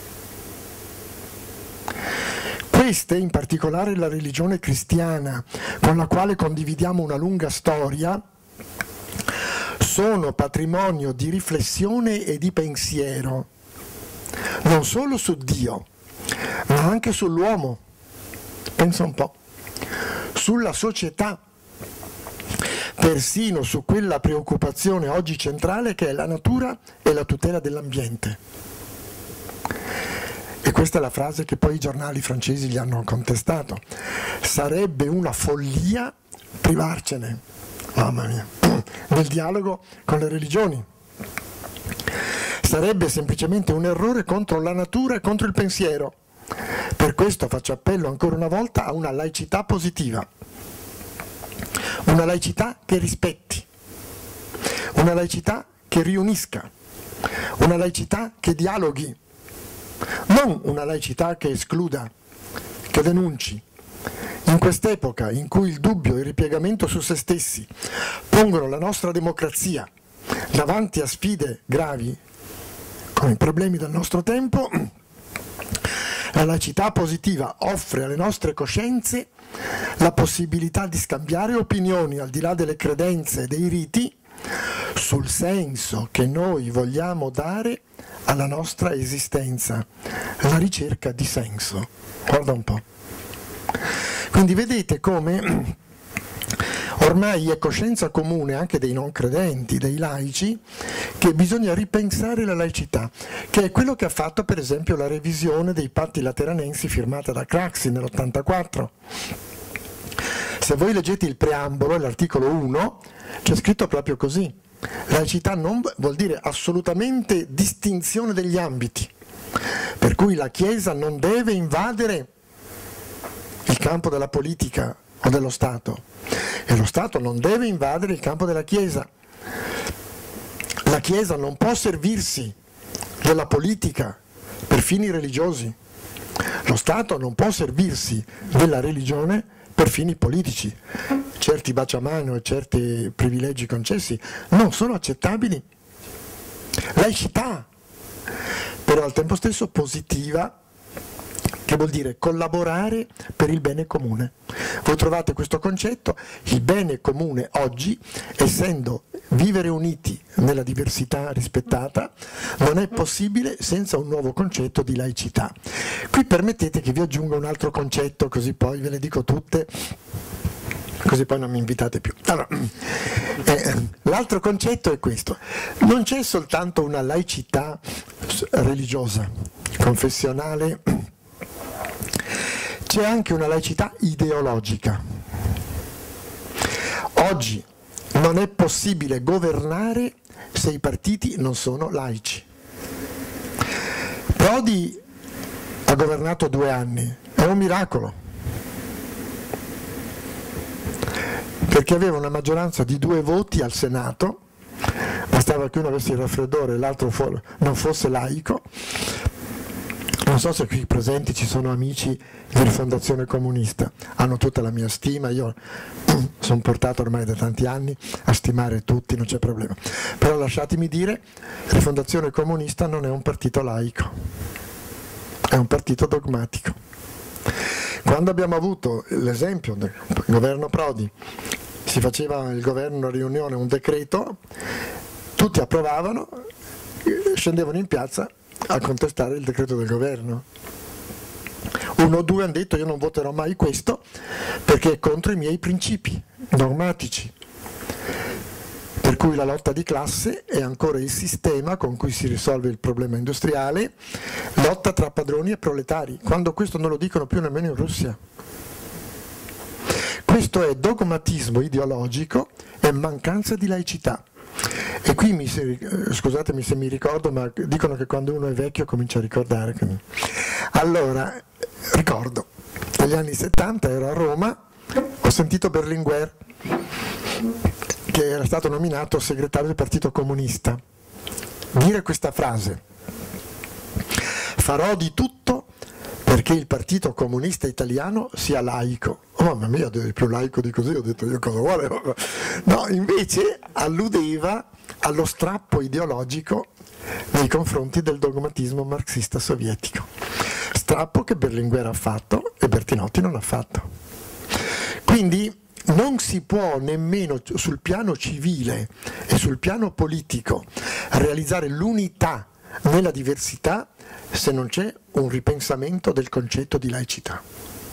Queste, in particolare la religione cristiana, con la quale condividiamo una lunga storia, sono patrimonio di riflessione e di pensiero, non solo su Dio, ma anche sull'uomo, pensa un po', sulla società, persino su quella preoccupazione oggi centrale che è la natura e la tutela dell'ambiente. E questa è la frase che poi i giornali francesi gli hanno contestato: sarebbe una follia privarcene, mamma mia, del dialogo con le religioni. Sarebbe semplicemente un errore contro la natura e contro il pensiero. Per questo faccio appello ancora una volta a una laicità positiva, una laicità che rispetti, una laicità che riunisca, una laicità che dialoghi, non una laicità che escluda, che denunci. In quest'epoca in cui il dubbio e il ripiegamento su se stessi pongono la nostra democrazia davanti a sfide gravi, come i problemi del nostro tempo, la laicità positiva offre alle nostre coscienze la possibilità di scambiare opinioni al di là delle credenze e dei riti sul senso che noi vogliamo dare alla nostra esistenza, la ricerca di senso. Guarda un po'. Quindi vedete come ormai è coscienza comune anche dei non credenti, dei laici, che bisogna ripensare la laicità, che è quello che ha fatto per esempio la revisione dei patti lateranensi firmata da Craxi nell'ottantaquattro. Se voi leggete il preambolo, l'articolo uno, c'è scritto proprio così: laicità non vuol dire assolutamente distinzione degli ambiti, per cui la Chiesa non deve invadere il campo della politica o dello Stato, e lo Stato non deve invadere il campo della Chiesa. La Chiesa non può servirsi della politica per fini religiosi, lo Stato non può servirsi della religione per fini politici. Certi baciamano e certi privilegi concessi non sono accettabili. Laicità, però al tempo stesso positiva, che vuol dire collaborare per il bene comune. Voi trovate questo concetto: il bene comune oggi, essendo vivere uniti nella diversità rispettata, non è possibile senza un nuovo concetto di laicità. Qui permettete che vi aggiunga un altro concetto, così poi ve le dico tutte, così poi non mi invitate più. Allora, eh, l'altro concetto è questo: non c'è soltanto una laicità religiosa, confessionale, c'è anche una laicità ideologica. Oggi non è possibile governare se i partiti non sono laici. Prodi ha governato due anni, è un miracolo, perché aveva una maggioranza di due voti al Senato, bastava che uno avesse il raffreddore e l'altro non fosse laico. Non so se qui presenti ci sono amici di Rifondazione Comunista, hanno tutta la mia stima, io sono portato ormai da tanti anni a stimare tutti, non c'è problema. Però lasciatemi dire, Rifondazione Comunista non è un partito laico, è un partito dogmatico. Quando abbiamo avuto l'esempio del governo Prodi, si faceva il governo, una riunione, un decreto, tutti approvavano, scendevano in piazza a contestare il decreto del governo. Uno o due hanno detto io non voterò mai questo perché è contro i miei principi dogmatici, per cui la lotta di classe è ancora il sistema con cui si risolve il problema industriale, lotta tra padroni e proletari, quando questo non lo dicono più nemmeno in Russia. Questo è dogmatismo ideologico e mancanza di laicità. E qui, mi, scusatemi se mi ricordo, ma dicono che quando uno è vecchio comincia a ricordare. Allora, ricordo, negli anni settanta ero a Roma, ho sentito Berlinguer, che era stato nominato segretario del Partito Comunista, dire questa frase: farò di tutto perché il Partito Comunista Italiano sia laico. Oh, mamma mia, di più laico di così, ho detto io cosa vuole? No, invece alludeva allo strappo ideologico nei confronti del dogmatismo marxista sovietico. Strappo che Berlinguer ha fatto e Bertinotti non ha fatto. Quindi non si può nemmeno sul piano civile e sul piano politico realizzare l'unità nella diversità se non c'è un ripensamento del concetto di laicità.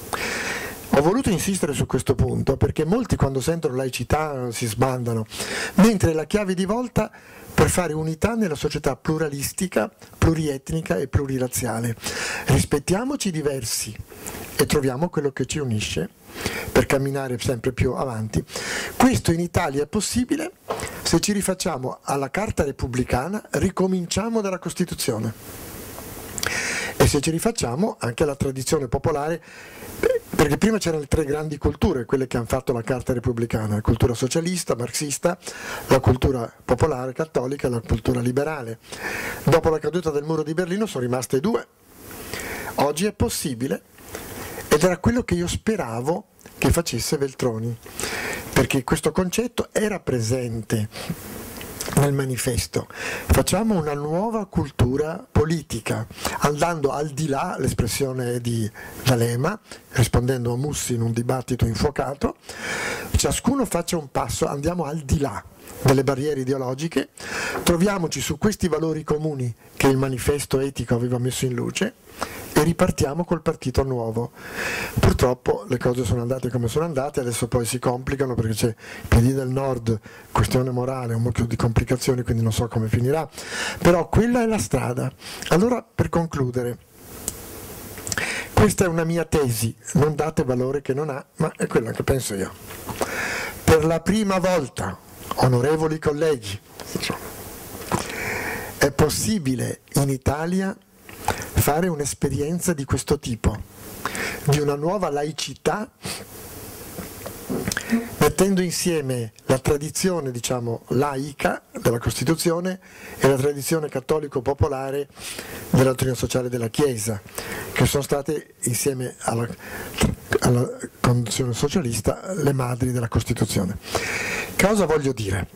Ho voluto insistere su questo punto perché molti quando sentono laicità si sbandano, mentre è la chiave di volta per fare unità nella società pluralistica, plurietnica e plurirazziale. Rispettiamoci diversi e troviamo quello che ci unisce per camminare sempre più avanti. Questo in Italia è possibile se ci rifacciamo alla Carta Repubblicana, ricominciamo dalla Costituzione. E se ci rifacciamo anche alla tradizione popolare, perché prima c'erano le tre grandi culture, quelle che hanno fatto la Carta Repubblicana, la cultura socialista, marxista, la cultura popolare, cattolica e la cultura liberale. Dopo la caduta del muro di Berlino sono rimaste due. Oggi è possibile, ed era quello che io speravo che facesse Veltroni, perché questo concetto era presente nel manifesto. Facciamo una nuova cultura politica, andando al di là, l'espressione di D'Alema, rispondendo a Mussi in un dibattito infuocato, ciascuno faccia un passo, andiamo al di là delle barriere ideologiche, troviamoci su questi valori comuni che il manifesto etico aveva messo in luce e ripartiamo col partito nuovo. Purtroppo le cose sono andate come sono andate, adesso poi si complicano perché c'è il P D del Nord, questione morale, un mucchio di complicazioni, quindi non so come finirà, però quella è la strada. Allora, per concludere, questa è una mia tesi, non date valore che non ha, ma è quella che penso io. Per la prima volta, onorevoli colleghi, è possibile in Italia fare un'esperienza di questo tipo, di una nuova laicità, mettendo insieme la tradizione, diciamo, laica della Costituzione e la tradizione cattolico-popolare della dottrina sociale della Chiesa, che sono state, insieme alla, alla condizione socialista, le madri della Costituzione. Cosa voglio dire?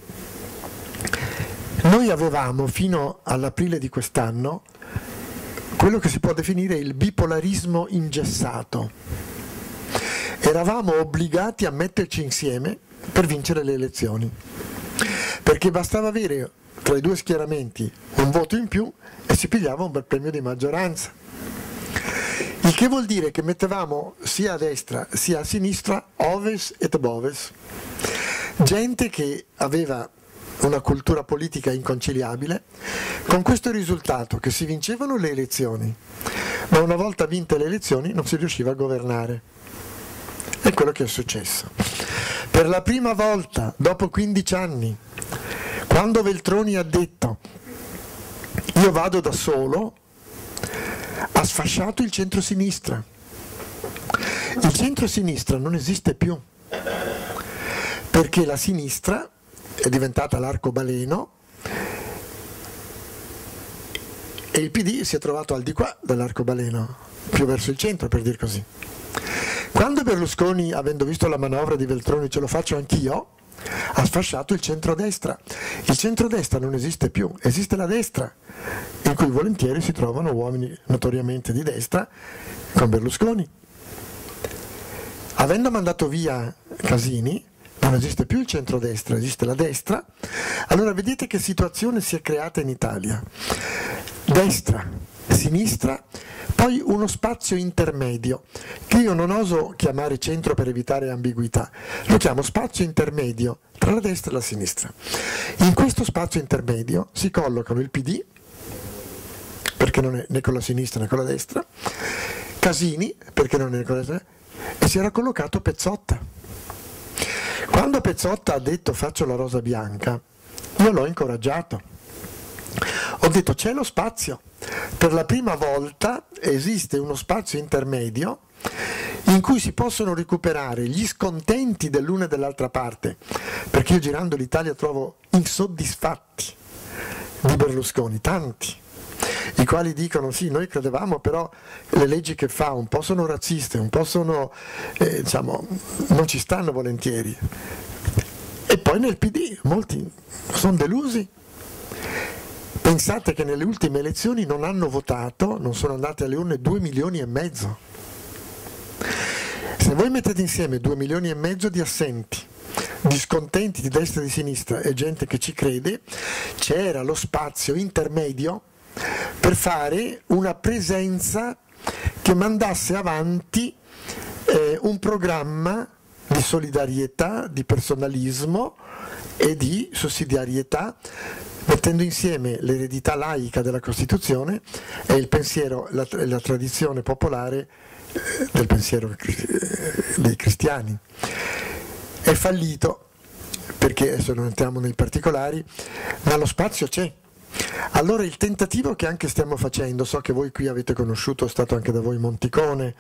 Noi avevamo fino all'aprile di quest'anno quello che si può definire il bipolarismo ingessato. Eravamo obbligati a metterci insieme per vincere le elezioni, perché bastava avere tra i due schieramenti un voto in più e si pigliava un bel premio di maggioranza. Il che vuol dire che mettevamo sia a destra sia a sinistra oves et boves, gente che aveva una cultura politica inconciliabile, con questo risultato che si vincevano le elezioni, ma una volta vinte le elezioni non si riusciva a governare. È quello che è successo. Per la prima volta, dopo quindici anni, quando Veltroni ha detto io vado da solo, ha sfasciato il centro-sinistra. Il centro-sinistra non esiste più, perché la sinistra è diventata l'arcobaleno e il P D si è trovato al di qua dell'arcobaleno, più verso il centro, per dir così. Quando Berlusconi, avendo visto la manovra di Veltroni, ce lo faccio anch'io, ha sfasciato il centrodestra. Il centrodestra non esiste più, esiste la destra, in cui volentieri si trovano uomini notoriamente di destra con Berlusconi. Avendo mandato via Casini, non esiste più il centrodestra, esiste la destra. Allora vedete che situazione si è creata in Italia. Destra, sinistra, poi uno spazio intermedio, che io non oso chiamare centro per evitare ambiguità, lo chiamo spazio intermedio tra la destra e la sinistra. In questo spazio intermedio si collocano il P D, perché non è né con la sinistra né con la destra, Casini, perché non è con la destra, e si era collocato Pezzotta. Quando Pezzotta ha detto faccio la rosa bianca, io l'ho incoraggiato. Ho detto c'è lo spazio, per la prima volta esiste uno spazio intermedio in cui si possono recuperare gli scontenti dell'una e dell'altra parte, perché io girando l'Italia trovo insoddisfatti di Berlusconi, tanti, i quali dicono sì, noi credevamo, però le leggi che fa un po' sono razziste, un po' sono, eh, diciamo, non ci stanno volentieri. E poi nel P D molti sono delusi. Pensate che nelle ultime elezioni non hanno votato, non sono andati alle urne due milioni e mezzo. Se voi mettete insieme due milioni e mezzo di assenti, di scontenti di destra e di sinistra e gente che ci crede, c'era lo spazio intermedio per fare una presenza che mandasse avanti eh, un programma di solidarietà, di personalismo e di sussidiarietà, mettendo insieme l'eredità laica della Costituzione e il pensiero, la, la tradizione popolare eh, del pensiero eh, dei cristiani. È fallito, perché adesso non entriamo nei particolari, ma lo spazio c'è. Allora il tentativo che anche stiamo facendo, so che voi qui avete conosciuto, è stato anche da voi Monticone,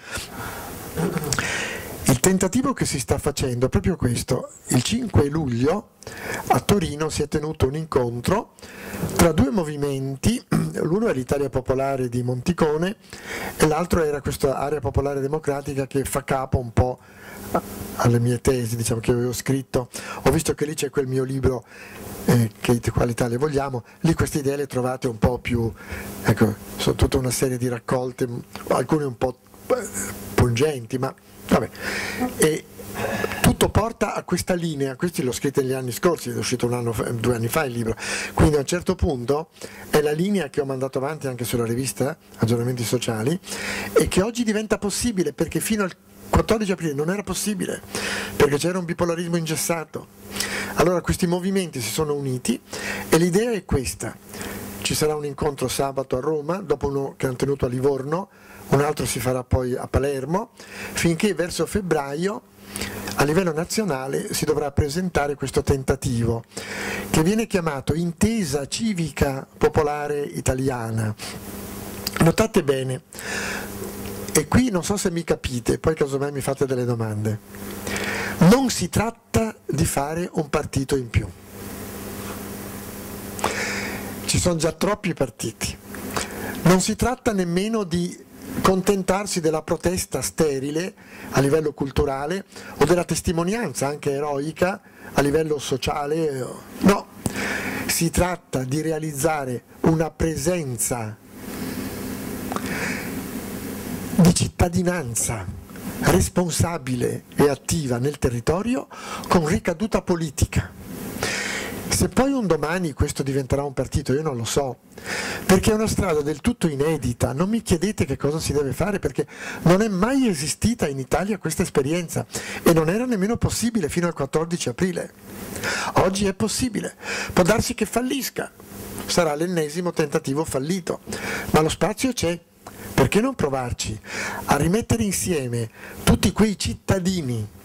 il tentativo che si sta facendo è proprio questo. Il cinque luglio a Torino si è tenuto un incontro tra due movimenti, l'uno è l'Italia Popolare di Monticone e l'altro era questa Area Popolare Democratica che fa capo un po' alle mie tesi, diciamo, che avevo scritto. Ho visto che lì c'è quel mio libro eh, che qualità le vogliamo, lì queste idee le trovate un po' più, ecco, sono tutta una serie di raccolte, alcune un po' pungenti, ma vabbè. E tutto porta a questa linea, questi l'ho scritto negli anni scorsi, è uscito un anno, due anni fa il libro, quindi a un certo punto è la linea che ho mandato avanti anche sulla rivista Aggiornamenti Sociali e che oggi diventa possibile, perché fino al quattordici aprile non era possibile, perché c'era un bipolarismo ingessato. Allora questi movimenti si sono uniti e l'idea è questa: ci sarà un incontro sabato a Roma, dopo uno che hanno tenuto a Livorno, un altro si farà poi a Palermo, finché verso febbraio a livello nazionale si dovrà presentare questo tentativo che viene chiamato Intesa Civica Popolare Italiana. Notate bene, e qui non so se mi capite, poi casomai mi fate delle domande, non si tratta di fare un partito in più, ci sono già troppi partiti, non si tratta nemmeno di contentarsi della protesta sterile a livello culturale o della testimonianza anche eroica a livello sociale, no, si tratta di realizzare una presenza di cittadinanza responsabile e attiva nel territorio con ricaduta politica. Se poi un domani questo diventerà un partito, io non lo so, perché è una strada del tutto inedita. Non mi chiedete che cosa si deve fare, perché non è mai esistita in Italia questa esperienza e non era nemmeno possibile fino al quattordici aprile. Oggi è possibile, può darsi che fallisca, sarà l'ennesimo tentativo fallito, ma lo spazio c'è. Perché non provarci a rimettere insieme tutti quei cittadini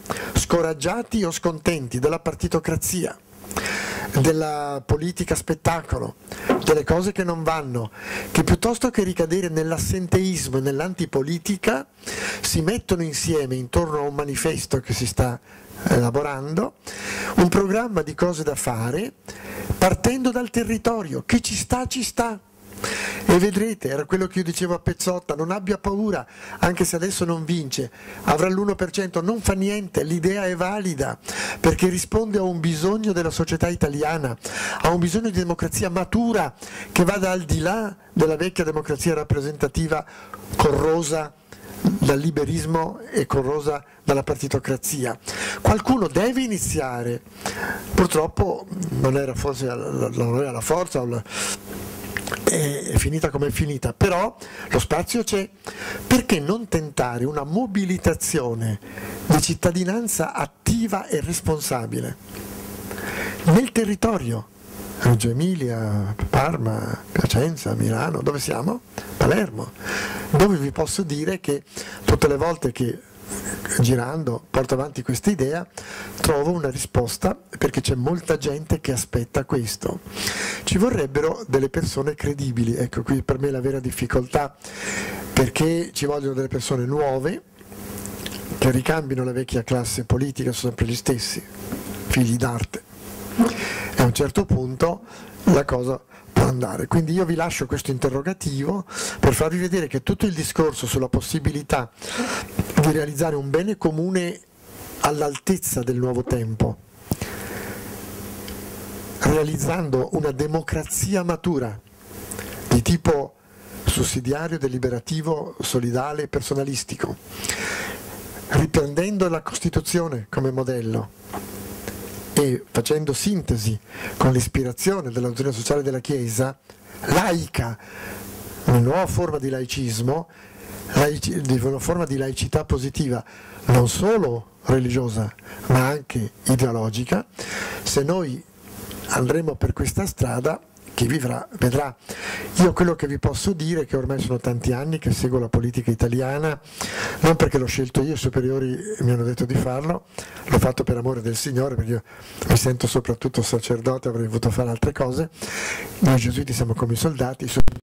scoraggiati o scontenti della partitocrazia, della politica spettacolo, delle cose che non vanno, che piuttosto che ricadere nell'assenteismo e nell'antipolitica si mettono insieme intorno a un manifesto che si sta elaborando, un programma di cose da fare partendo dal territorio. Chi ci sta ci sta. E vedrete, era quello che io dicevo a Pezzotta, non abbia paura, anche se adesso non vince, avrà l'uno per cento, non fa niente, l'idea è valida, perché risponde a un bisogno della società italiana, a un bisogno di democrazia matura, che vada al di là della vecchia democrazia rappresentativa corrosa dal liberismo e corrosa dalla partitocrazia. Qualcuno deve iniziare, purtroppo non era forse non era la forza o la, è finita come è finita, però lo spazio c'è. Perché non tentare una mobilitazione di cittadinanza attiva e responsabile nel territorio? Reggio Emilia, Parma, Piacenza, Milano, dove siamo? Palermo, dove vi posso dire che tutte le volte che girando porto avanti questa idea trovo una risposta, perché c'è molta gente che aspetta questo. Ci vorrebbero delle persone credibili, ecco qui per me la vera difficoltà, perché ci vogliono delle persone nuove che ricambino la vecchia classe politica, sono sempre gli stessi, figli d'arte, e a un certo punto la cosa può andare. Quindi io vi lascio questo interrogativo per farvi vedere che tutto il discorso sulla possibilità di realizzare un bene comune all'altezza del nuovo tempo, realizzando una democrazia matura di tipo sussidiario, deliberativo, solidale e personalistico, riprendendo la Costituzione come modello e facendo sintesi con l'ispirazione della dottrina sociale della Chiesa, laica, una nuova forma di laicismo, laici, di una forma di laicità positiva, non solo religiosa ma anche ideologica. Se noi andremo per questa strada, chi vivrà vedrà. Io quello che vi posso dire è che ormai sono tanti anni che seguo la politica italiana, non perché l'ho scelto io, i superiori mi hanno detto di farlo, l'ho fatto per amore del Signore, perché io mi sento soprattutto sacerdote, avrei voluto fare altre cose. Noi gesuiti siamo come i soldati,